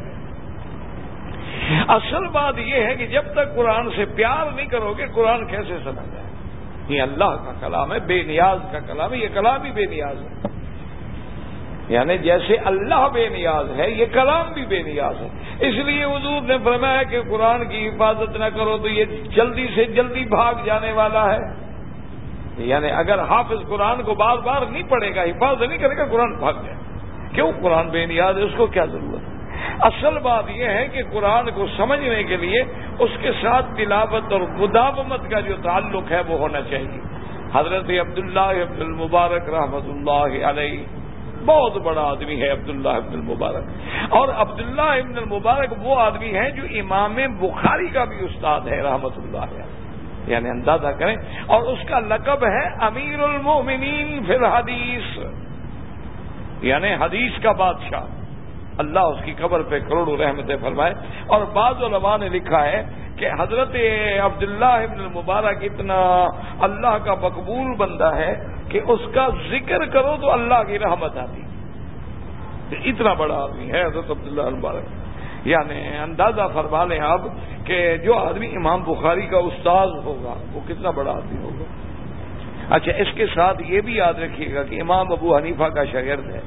اصل بات یہ ہے کہ جب تک قرآن سے پیار نہیں کرو گے قرآن کیسے سمجھ جائے؟ یہ اللہ کا کلام ہے، بے نیاز کا کلام ہے، یہ کلام ہی بے نیاز ہے، یعنی جیسے اللہ بے نیاز ہے یہ کلام بھی بے نیاز ہے۔ اس لیے حضور نے فرمایا کہ قرآن کی حفاظت نہ کرو تو یہ جلدی سے جلدی بھاگ جانے والا ہے، یعنی اگر حافظ قرآن کو بار بار نہیں پڑھے گا، حفاظت نہیں کرے گا، قرآن بھاگ جائے۔ کیوں؟ قرآن بے نیاز ہے، اس کو کیا ضرورت ہے؟ اصل بات یہ ہے کہ قرآن کو سمجھنے کے لیے اس کے ساتھ تلاوت اور مداومت کا جو تعلق ہے وہ ہونا چاہیے۔ حضرت عبداللہ ابن المبارک رحمۃ اللہ علیہ بہت بڑا آدمی ہے عبداللہ ابن المبارک، اور عبداللہ ابن المبارک وہ آدمی ہے جو امام بخاری کا بھی استاد ہے رحمۃ اللہ علیہ، یعنی اندازہ کریں، اور اس کا لقب ہے امیر المومنین فی الحدیث، یعنی حدیث کا بادشاہ۔ اللہ اس کی قبر پہ کروڑوں رحمتیں فرمائے۔ اور بعض علماء نے لکھا ہے کہ حضرت عبداللہ ابن المبارک اتنا اللہ کا مقبول بندہ ہے کہ اس کا ذکر کرو تو اللہ کی رحمت آتی، اتنا بڑا آدمی ہے حضرت عبداللہ المبارک۔ یعنی اندازہ فرما لیں آپ کہ جو آدمی امام بخاری کا استاد ہوگا وہ کتنا بڑا آدمی ہوگا۔ اچھا، اس کے ساتھ یہ بھی یاد رکھیے گا کہ امام ابو حنیفہ کا شاگرد ہے،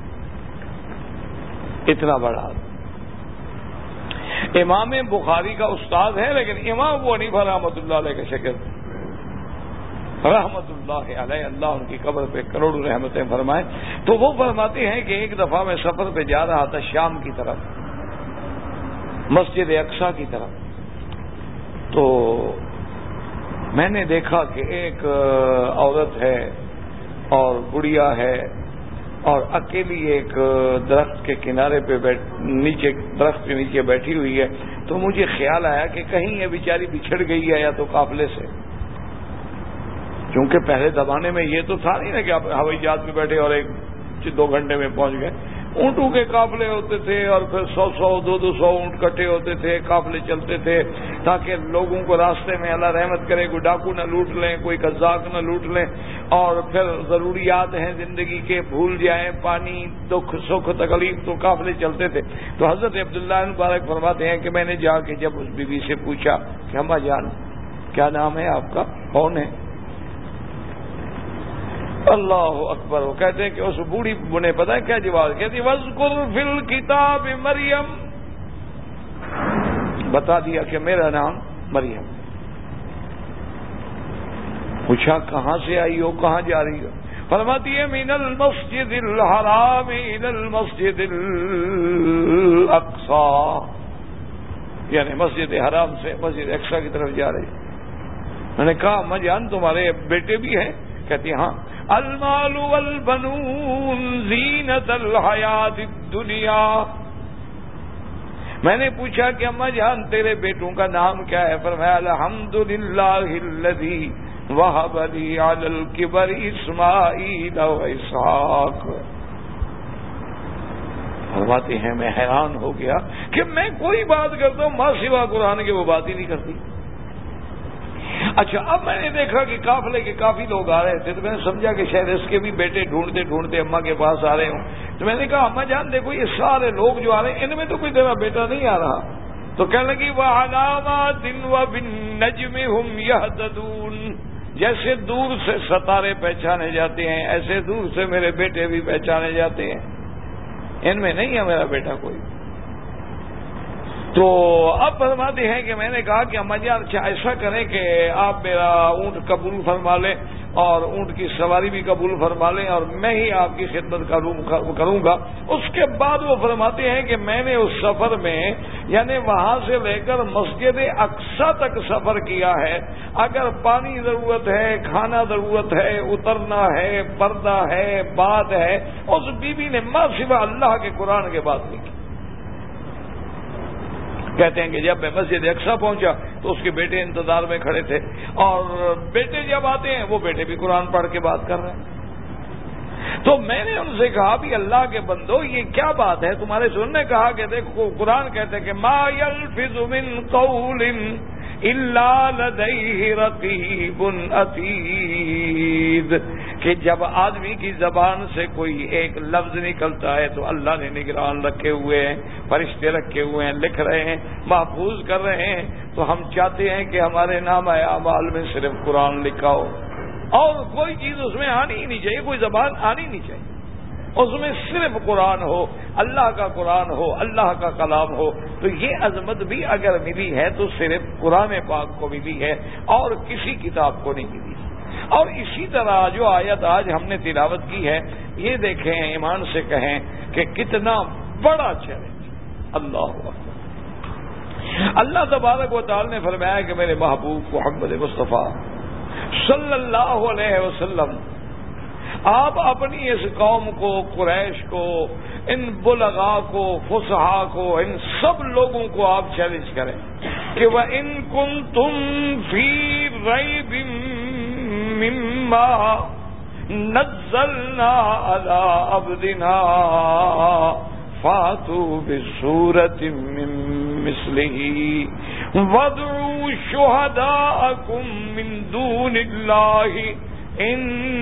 اتنا بڑا آدمی۔ امام بخاری کا استاد ہے لیکن امام ابو حنیفہ رحمۃ اللہ علیہ کا شاگرد رحمت اللہ علیہ، اللہ ان کی قبر پہ کروڑوں رحمتیں فرمائے۔ تو وہ فرماتے ہیں کہ ایک دفعہ میں سفر پہ جا رہا تھا شام کی طرف، مسجد اقصیٰ کی طرف، تو میں نے دیکھا کہ ایک عورت ہے اور بڑھیا ہے اور اکیلی ایک درخت کے کنارے پہ نیچے درخت کے نیچے بیٹھی ہوئی ہے۔ تو مجھے خیال آیا کہ کہیں یہ بیچاری بچھڑ گئی ہے یا تو قافلے سے، کیونکہ پہلے زمانے میں یہ تو تھا نہیں نا کہ آپ ہوائی جہاز میں بیٹھے اور 1-2 گھنٹے میں پہنچ گئے۔ اونٹوں کے قافلے ہوتے تھے اور پھر 100 200 اونٹ کٹھے ہوتے تھے، قافلے چلتے تھے تاکہ لوگوں کو راستے میں اللہ رحمت کرے، کوئی ڈاکو نہ لوٹ لیں، کوئی قزاق نہ لوٹ لیں، اور پھر ضروریات ہیں زندگی کے بھول جائیں، پانی، دکھ سکھ تکلیف، تو قافلے چلتے تھے۔ تو حضرت عبداللہ مبارک فرماتے ہیں کہ میں نے جا کے جب اس بیوی سے پوچھا کہ اماں جان کیا نام ہے آپ کا، کون ہے؟ اللہ اکبر، وہ کہتے ہیں کہ اس بوڑھی نے پتہ ہے کیا جواب، کہتی وَاذْكُرْ فِي الْكِتَابِ مریم، بتا دیا کہ میرا نام مریم۔ پوچھا کہاں سے آئی ہو، کہاں جا رہی ہو؟ فرماتی ہے من المسجد الحرام الى المسجد الاقصی، یعنی مسجد حرام سے مسجد اقصی کی طرف جا رہی۔ میں نے کہا اماں جان تمہارے بیٹے بھی ہیں؟ کہتی ہاں۔ المال والبنون زینت الحیات الدنیا۔ میں نے پوچھا کہ اماں جان تیرے بیٹوں کا نام کیا ہے؟ فرمایا الحمدللہ الذی وہب لی علی الکبر اسماعیل و اسحاق۔ فرماتے ہیں میں حیران ہو گیا کہ میں کوئی بات کرتا ہوں ماں سوا قرآن کے وہ بات ہی نہیں کرتی۔ اچھا، اب میں نے دیکھا کہ قافلے کے کافی لوگ آ رہے تھے تو میں نے سمجھا کہ شاید اس کے بھی بیٹے ڈھونڈتے ڈھونڈتے اماں کے پاس آ رہے ہوں۔ تو میں نے کہا اماں جان دیکھو یہ سارے لوگ جو آ رہے ہیں ان میں تو کوئی تیرا بیٹا نہیں آ رہا۔ تو کہنے لگی وَعَلَامَاتٍ وَبِالنَّجْمِ هُمْ يَهْتَدُونَ، جیسے دور سے ستارے پہچانے جاتے ہیں ایسے دور سے میرے بیٹے بھی پہچانے جاتے ہیں۔ ان میں نہیں ہے میرا بیٹا کوئی. تو اب فرماتے ہیں کہ میں نے کہا کہ اما جان اچھا ایسا کریں کہ آپ میرا اونٹ قبول فرما لیں اور اونٹ کی سواری بھی قبول فرما لیں اور میں ہی آپ کی خدمت کروں گا. اس کے بعد وہ فرماتے ہیں کہ میں نے اس سفر میں یعنی وہاں سے لے کر مسجد اقصی تک سفر کیا ہے. اگر پانی ضرورت ہے، کھانا ضرورت ہے، اترنا ہے، پردہ ہے، بات ہے، اس بیوی نے ماں سوا اللہ کے قرآن کے بات نہیں کی. کہتے ہیں کہ جب میں مسجد اقصی پہنچا تو اس کے بیٹے انتظار میں کھڑے تھے اور بیٹے جب آتے ہیں وہ بیٹے بھی قرآن پڑھ کے بات کر رہے ہیں. تو میں نے ان سے کہا بھی اللہ کے بندو یہ کیا بات ہے تمہارے سننے؟ کہا کہ دیکھو قرآن کہتے ہیں کہ ما یلفظ من قول الا لدیہ رقیب عتید، کہ جب آدمی کی زبان سے کوئی ایک لفظ نکلتا ہے تو اللہ نے نگران رکھے ہوئے ہیں، فرشتے رکھے ہوئے ہیں، لکھ رہے ہیں، محفوظ کر رہے ہیں. تو ہم چاہتے ہیں کہ ہمارے نامہ اعمال میں صرف قرآن لکھا ہو اور کوئی چیز اس میں آنی ہی نہیں چاہیے، کوئی زبان آنی نہیں چاہیے، اس میں صرف قرآن ہو، اللہ کا قرآن ہو، اللہ کا کلام ہو. تو یہ عظمت بھی اگر ملی ہے تو صرف قرآن پاک کو ملی ہے اور کسی کتاب کو نہیں ملی. اور اسی طرح جو آیت آج ہم نے تلاوت کی ہے یہ دیکھیں، ایمان سے کہیں کہ کتنا بڑا چیلنج. اللہ اکبر. اللہ تبارک و تعالی نے فرمایا کہ میرے محبوب محمد مصطفیٰ صلی اللہ علیہ وسلم آپ اپنی اس قوم کو، قریش کو، ان بلغاء کو، فصحاء کو، ان سب لوگوں کو آپ چیلنج کریں کہ وَإِن كُنتُمْ فِي رَيْبٍ مِّمَّا نَزَّلْنَا عَلَىٰ عَبْدِنَا فَأْتُوا بِسُورَةٍ مِّن مِّثْلِهِ وَادْعُوا شُهَدَاءَكُم مِّن دُونِ اللَّهِ ان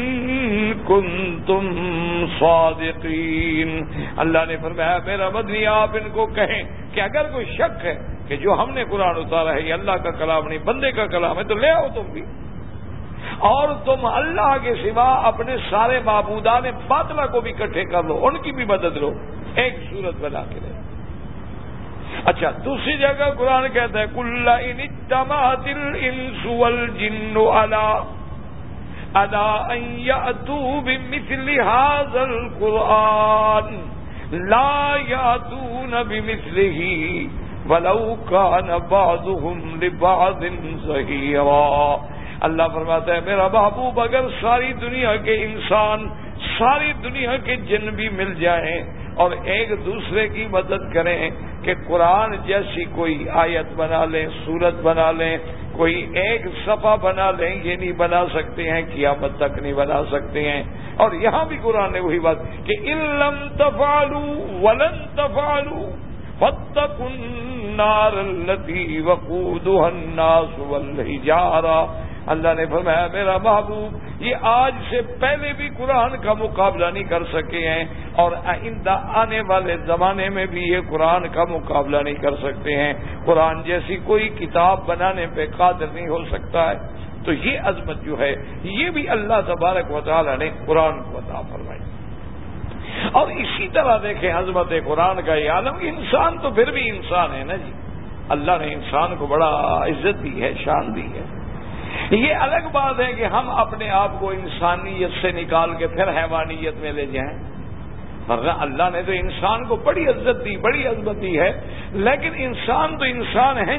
کنتم صادقین. اللہ نے فرمایا میرا مدنی آپ ان کو کہیں کہ اگر کوئی شک ہے کہ جو ہم نے قرآن اتارا ہے یہ اللہ کا کلام نہیں بندے کا کلام ہے تو لے آؤ تم بھی، اور تم اللہ کے سوا اپنے سارے معبودان باطلہ کو بھی اکٹھے کر لو، ان کی بھی مدد لو، ایک صورت بنا کے لے. اچھا دوسری جگہ قرآن کہتا ہے قُلْ إِنِ اجْتَمَعَتِ الْإِنسُ وَالْجِنُّ عَلَىٰ أَن يَأْتُوا بِمِثْلِ هَٰذَا الْقُرْآنِ لَا يَأْتُونَ بِمِثْلِهِ وَلَوْ كَانَ بَعْضُهُمْ لِبَعْضٍ ظَهِيرًا. اللہ فرماتا ہے میرا محبوب اگر ساری دنیا کے انسان، ساری دنیا کے جن بھی مل جائیں اور ایک دوسرے کی مدد کریں کہ قرآن جیسی کوئی آیت بنا لیں، سورت بنا لیں، کوئی ایک صفحہ بنا لیں، یہ نہیں بنا سکتے ہیں، قیامت تک نہیں بنا سکتے ہیں. اور یہاں بھی قرآن نے وہی بات کہ إِن لَّمْ تَفْعَلُوا وَلَن تَفْعَلُوا فَاتَّقُوا النَّارَ الَّتِي وَقُودُهَا النَّاسُ وَالْحِجَارَةُ. اللہ نے فرمایا میرا محبوب یہ آج سے پہلے بھی قرآن کا مقابلہ نہیں کر سکے ہیں اور آئندہ آنے والے زمانے میں بھی یہ قرآن کا مقابلہ نہیں کر سکتے ہیں. قرآن جیسی کوئی کتاب بنانے پہ قادر نہیں ہو سکتا ہے. تو یہ عظمت جو ہے یہ بھی اللہ تبارک و تعالی نے قرآن کو عطا فرمائی. اور اسی طرح دیکھیں عظمت قرآن کا یہ عالم، انسان تو پھر بھی انسان ہے نا جی. اللہ نے انسان کو بڑا عزت دی ہے، شان دی ہے. یہ الگ بات ہے کہ ہم اپنے آپ کو انسانیت سے نکال کے پھر حیوانیت میں لے جائیں، ورنہ اللہ نے تو انسان کو بڑی عزت دی، بڑی عظمت دی ہے. لیکن انسان تو انسان ہیں،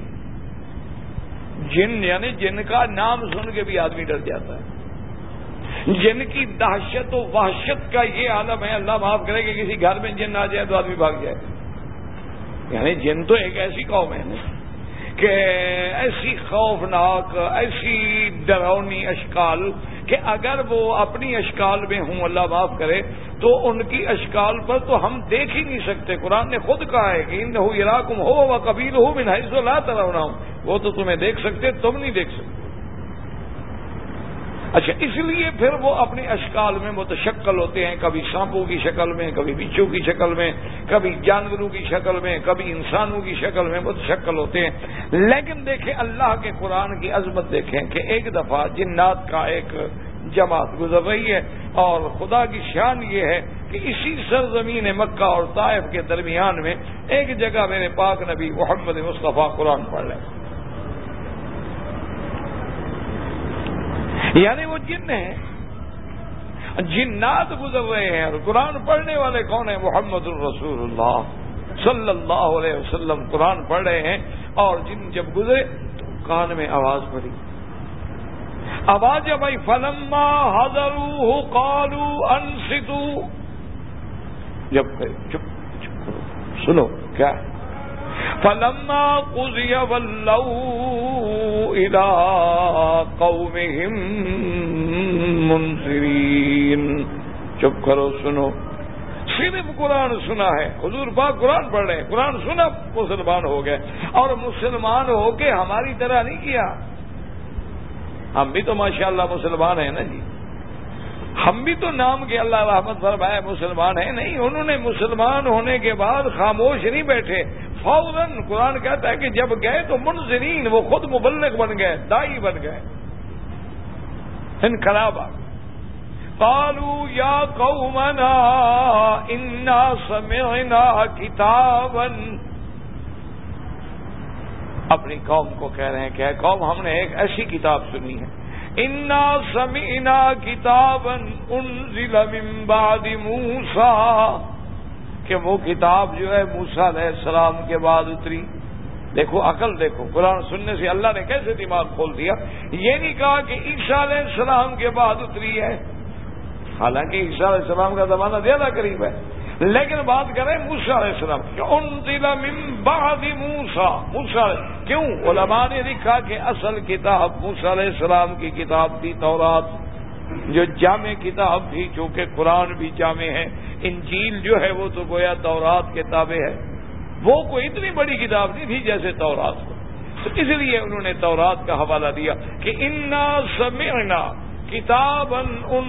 جن یعنی جن کا نام سن کے بھی آدمی ڈر جاتا ہے، جن کی دہشت و وحشت کا یہ عالم ہے. اللہ معاف کرے کہ کسی گھر میں جن آ جائے تو آدمی بھاگ جائے. یعنی جن تو ایک ایسی قوم ہے نا کہ ایسی خوفناک، ایسی ڈراؤنی اشکال کہ اگر وہ اپنی اشکال میں ہوں اللہ معاف کرے تو ان کی اشکال پر تو ہم دیکھ ہی نہیں سکتے. قرآن نے خود کہا ہے کہ انہ یراکم هو وقبیلہ من حیث لا ترونہم، وہ تو تمہیں دیکھ سکتے، تم نہیں دیکھ سکتے. اچھا اس لیے پھر وہ اپنے اشکال میں متشکل ہوتے ہیں، کبھی سانپوں کی شکل میں، کبھی بچھو کی شکل میں، کبھی جانوروں کی شکل میں، کبھی انسانوں کی شکل میں متشکل ہوتے ہیں. لیکن دیکھیں اللہ کے قرآن کی عظمت دیکھیں کہ ایک دفعہ جنات کا ایک جماعت گزر رہی ہے، اور خدا کی شان یہ ہے کہ اسی سرزمین مکہ اور طائف کے درمیان میں ایک جگہ میرے پاک نبی محمد مصطفیٰ قرآن پڑھ رہے ہیں، یعنی وہ جن ہیں، جنات گزر رہے ہیں، اور قرآن پڑھنے والے کون ہیں؟ محمد الرسول اللہ صلی اللہ علیہ وسلم قرآن پڑھ رہے ہیں، اور جن جب گزرے تو کان میں آواز پڑی، آواز جب آئی فلما حضروہ قالوا انصتوا، جب چپ چپ کرو سنو کیا، فلما قضی ولوا الى قومهم منذرین، چپ کرو سنو، صرف قرآن سنا ہے، حضور پاک قرآن پڑھ رہے ہیں، قرآن سنا مسلمان ہو گئے، اور مسلمان ہو کے ہماری طرح نہیں کیا، ہم بھی تو ماشاءاللہ مسلمان ہیں نا جی، ہم بھی تو نام کے اللہ رحمت فرمائے مسلمان ہیں، نہیں، انہوں نے مسلمان ہونے کے بعد خاموش نہیں بیٹھے، فوراً قرآن کہتا ہے کہ جب گئے تو منذرین، وہ خود مبلغ بن گئے، داعی بن گئے، انقلاب آ گیا۔ قالوا یا قومنا انا سمعنا کتابا، اپنی قوم کو کہہ رہے ہیں کہ اے قوم، ہم نے ایک ایسی کتاب سنی ہے، انا سمعنا کتابا انزل من بعد موسیٰ، کہ وہ کتاب جو ہے موسیٰ علیہ السلام کے بعد اتری۔ دیکھو عقل، دیکھو قرآن سننے سے اللہ نے کیسے دماغ کھول دیا، یہ نہیں کہا کہ عیسیٰ علیہ السلام کے بعد اتری ہے، حالانکہ عیسیٰ علیہ السلام کا زمانہ زیادہ قریب ہے، لیکن بات کریں موسیٰ علیہ السلام کی، انزل من بعد موسیٰ، موسیٰ کیوں؟ علماء نے لکھا کہ اصل کتاب موسیٰ علیہ السلام کی کتاب تھی تورات، جو جامع کتاب تھی، چونکہ قرآن بھی جامع ہے، انجیل جو ہے وہ تو گویا تورات کے تابع ہے، وہ کوئی اتنی بڑی کتاب نہیں تھی جیسے تورات کو، تو اس لیے انہوں نے تورات کا حوالہ دیا کہ انا سمعنا کتابا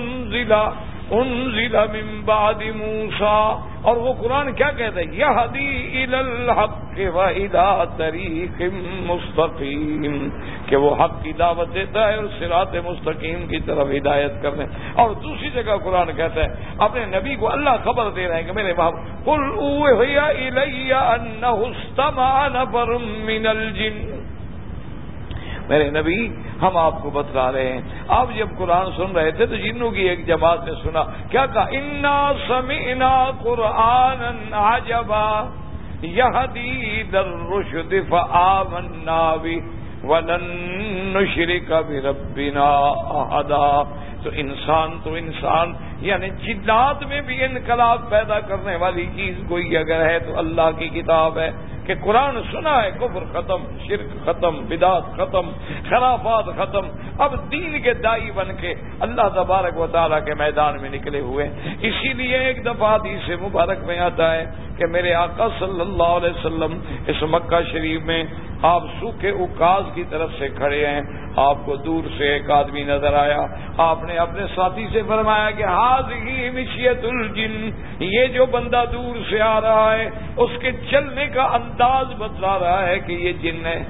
انزل من بعد موسیٰ، اور وہ قرآن کیا کہتا ہے؟ یہدی الی الحق والی طریق مستقیم، کہ وہ حق کی دعوت دیتا ہے اور صراط مستقیم کی طرف ہدایت کرنے۔ اور دوسری جگہ قرآن کہتا ہے، اپنے نبی کو اللہ خبر دے رہے ہیں کہ میرے باپ قل اوحی الی انہ استمع نفر من الجن، میرے نبی ہم آپ کو بتلا رہے ہیں، آپ جب قرآن سن رہے تھے تو جنوں کی ایک جماعت نے سنا، کیا کہا؟ انا سمعنا قرآنا عجبا یہدی الی الرشد فآمنا بہ ولن نشرک بربنا احدا۔ تو انسان یعنی جنات میں بھی انقلاب پیدا کرنے والی چیز کوئی اگر ہے تو اللہ کی کتاب ہے، کہ قرآن سنا ہے، کفر ختم، شرک ختم، بدعت ختم، خرافات ختم، اب دین کے داعی بن کے اللہ تبارک و تعالیٰ کے میدان میں نکلے ہوئے۔ اسی لیے ایک دفعہ حدیث مبارک میں آتا ہے کہ میرے آقا صلی اللہ علیہ وسلم اس مکہ شریف میں آپ سوکھے اکاز کی طرف سے کھڑے ہیں، آپ کو دور سے ایک آدمی نظر آیا، آپ نے اپنے ساتھی سے فرمایا کہ ہاذہ مشیۃ الجن، یہ جو بندہ دور سے آ رہا ہے اس کے چلنے کا انداز بتلا رہا ہے کہ یہ جن ہے۔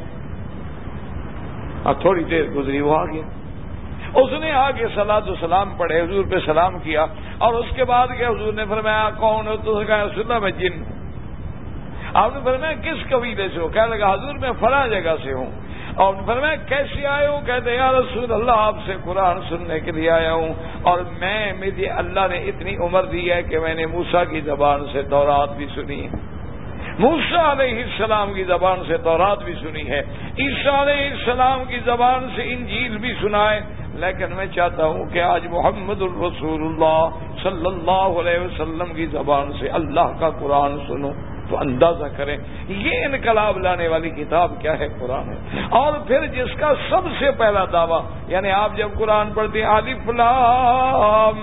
تھوڑی دیر گزری وہ آ گیا، اس نے آگے صلاۃ و سلام پڑھے، حضور پہ سلام کیا، اور اس کے بعد کہ حضور نے فرمایا کون ہو؟ تو کہا رسول اللہ میں جن ہوں۔ آپ نے فرمایا کس قبیلے سے ہو؟ کہنے لگا حضور میں فلاں جگہ سے ہوں۔ اور فرمایا کیسے آئے ہو؟ کہتے یا رسول اللہ آپ سے قرآن سننے کے لیے آیا ہوں، اور مجھے اللہ نے اتنی عمر دی ہے کہ میں نے موسیٰ کی زبان سے تورات بھی سنی ہے، موسیٰ علیہ السلام کی زبان سے تورات بھی سنی ہے، عیسیٰ علیہ السلام کی زبان سے انجیل بھی سنا ہے، لیکن میں چاہتا ہوں کہ آج محمد الرسول اللہ صلی اللہ علیہ وسلم کی زبان سے اللہ کا قرآن سنوں، تو اندازہ کریں یہ انقلاب لانے والی کتاب کیا ہے، قرآن ہے۔ اور پھر جس کا سب سے پہلا دعویٰ، یعنی آپ جب قرآن پڑھتے ہیں الف لام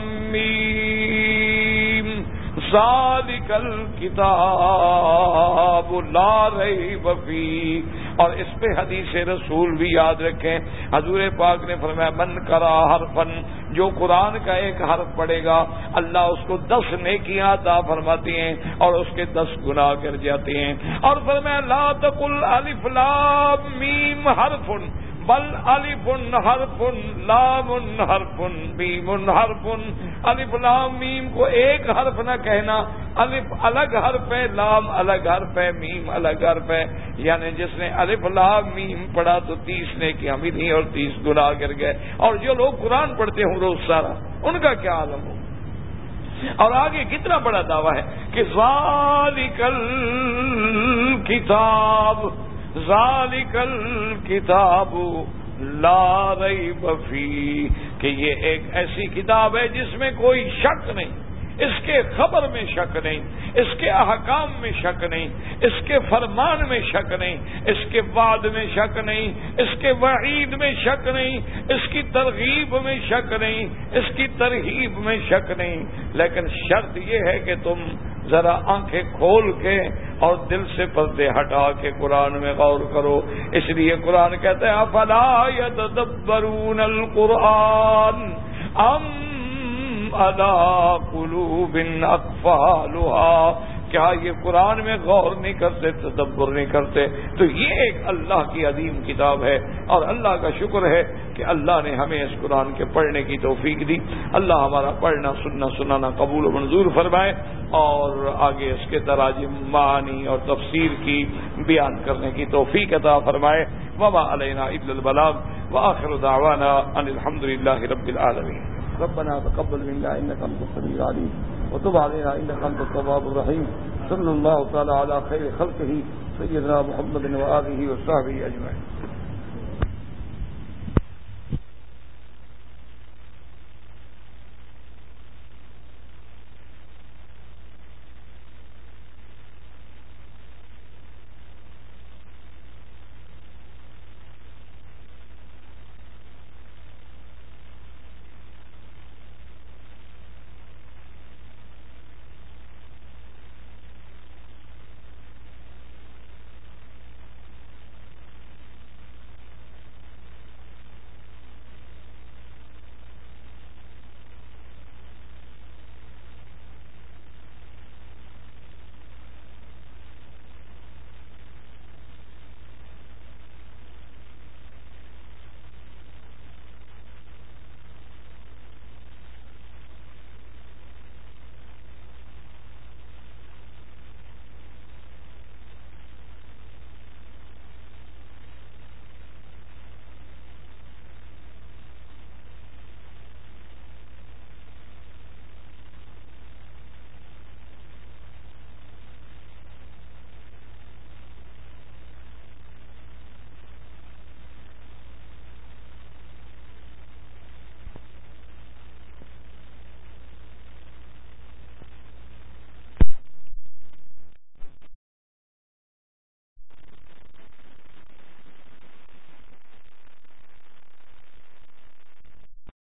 میم ذالک الکتاب لا ریب فیہ، اور اس پہ حدیث رسول بھی یاد رکھیں، حضور پاک نے فرمایا من قرأ حرفن، جو قرآن کا ایک حرف پڑھے گا اللہ اس کو 10 نیکیاں عطا فرماتی ہیں اور اس کے 10 گناہ گر جاتے ہیں۔ اور فرمایا لا تقل الف لام میم حرف بل الف حرف لام حرف میم حرف. الف لام میم کو ایک حرف نہ کہنا. الف الگ حرف ہے, لام الگ حرف ہے, میم الگ حرف ہے. یعنی جس نے الف لام میم پڑھا تو 30 نیکیاں ملی اور 30 گناہ گر گئے. اور جو لوگ قرآن پڑھتے ہوں روز سارا, ان کا کیا عالم ہو. اور آگے کتنا بڑا دعویٰ ہے کہ ذالک الکتاب, ذالک الکتاب لا ریب فیہ, کہ یہ ایک ایسی کتاب ہے جس میں کوئی شک نہیں, اس کے خبر میں شک نہیں, اس کے احکام میں شک نہیں, اس کے فرمان میں شک نہیں, اس کے وعد میں شک نہیں, اس کے وعید میں شک نہیں, اس کی ترغیب میں شک نہیں, اس کی ترہیب میں شک نہیں. لیکن شرط یہ ہے کہ تم ذرا آنکھیں کھول کے اور دل سے پردے ہٹا کے قرآن میں غور کرو. اس لیے قرآن کہتا ہے افلا یتدبرون القرآن ام علی قلوب اقفالها, کیا یہ قرآن میں غور نہیں کرتے, تدبر نہیں کرتے. تو یہ ایک اللہ کی عظیم کتاب ہے, اور اللہ کا شکر ہے کہ اللہ نے ہمیں اس قرآن کے پڑھنے کی توفیق دی. اللہ ہمارا پڑھنا سننا سنانا قبول و منظور فرمائے, اور آگے اس کے تراجم معانی اور تفسیر کی بیان کرنے کی توفیق عطا فرمائے. وما علینا الا البلاغ وآخر دعوانا ان الحمد للہ رب العالمین. ربنا تقبل منا انك انت السميع العليم وتب علينا انك انت التواب الرحيم. صلى الله تعالى على خير خلقه سيدنا محمد وآله وصحبه اجمعين.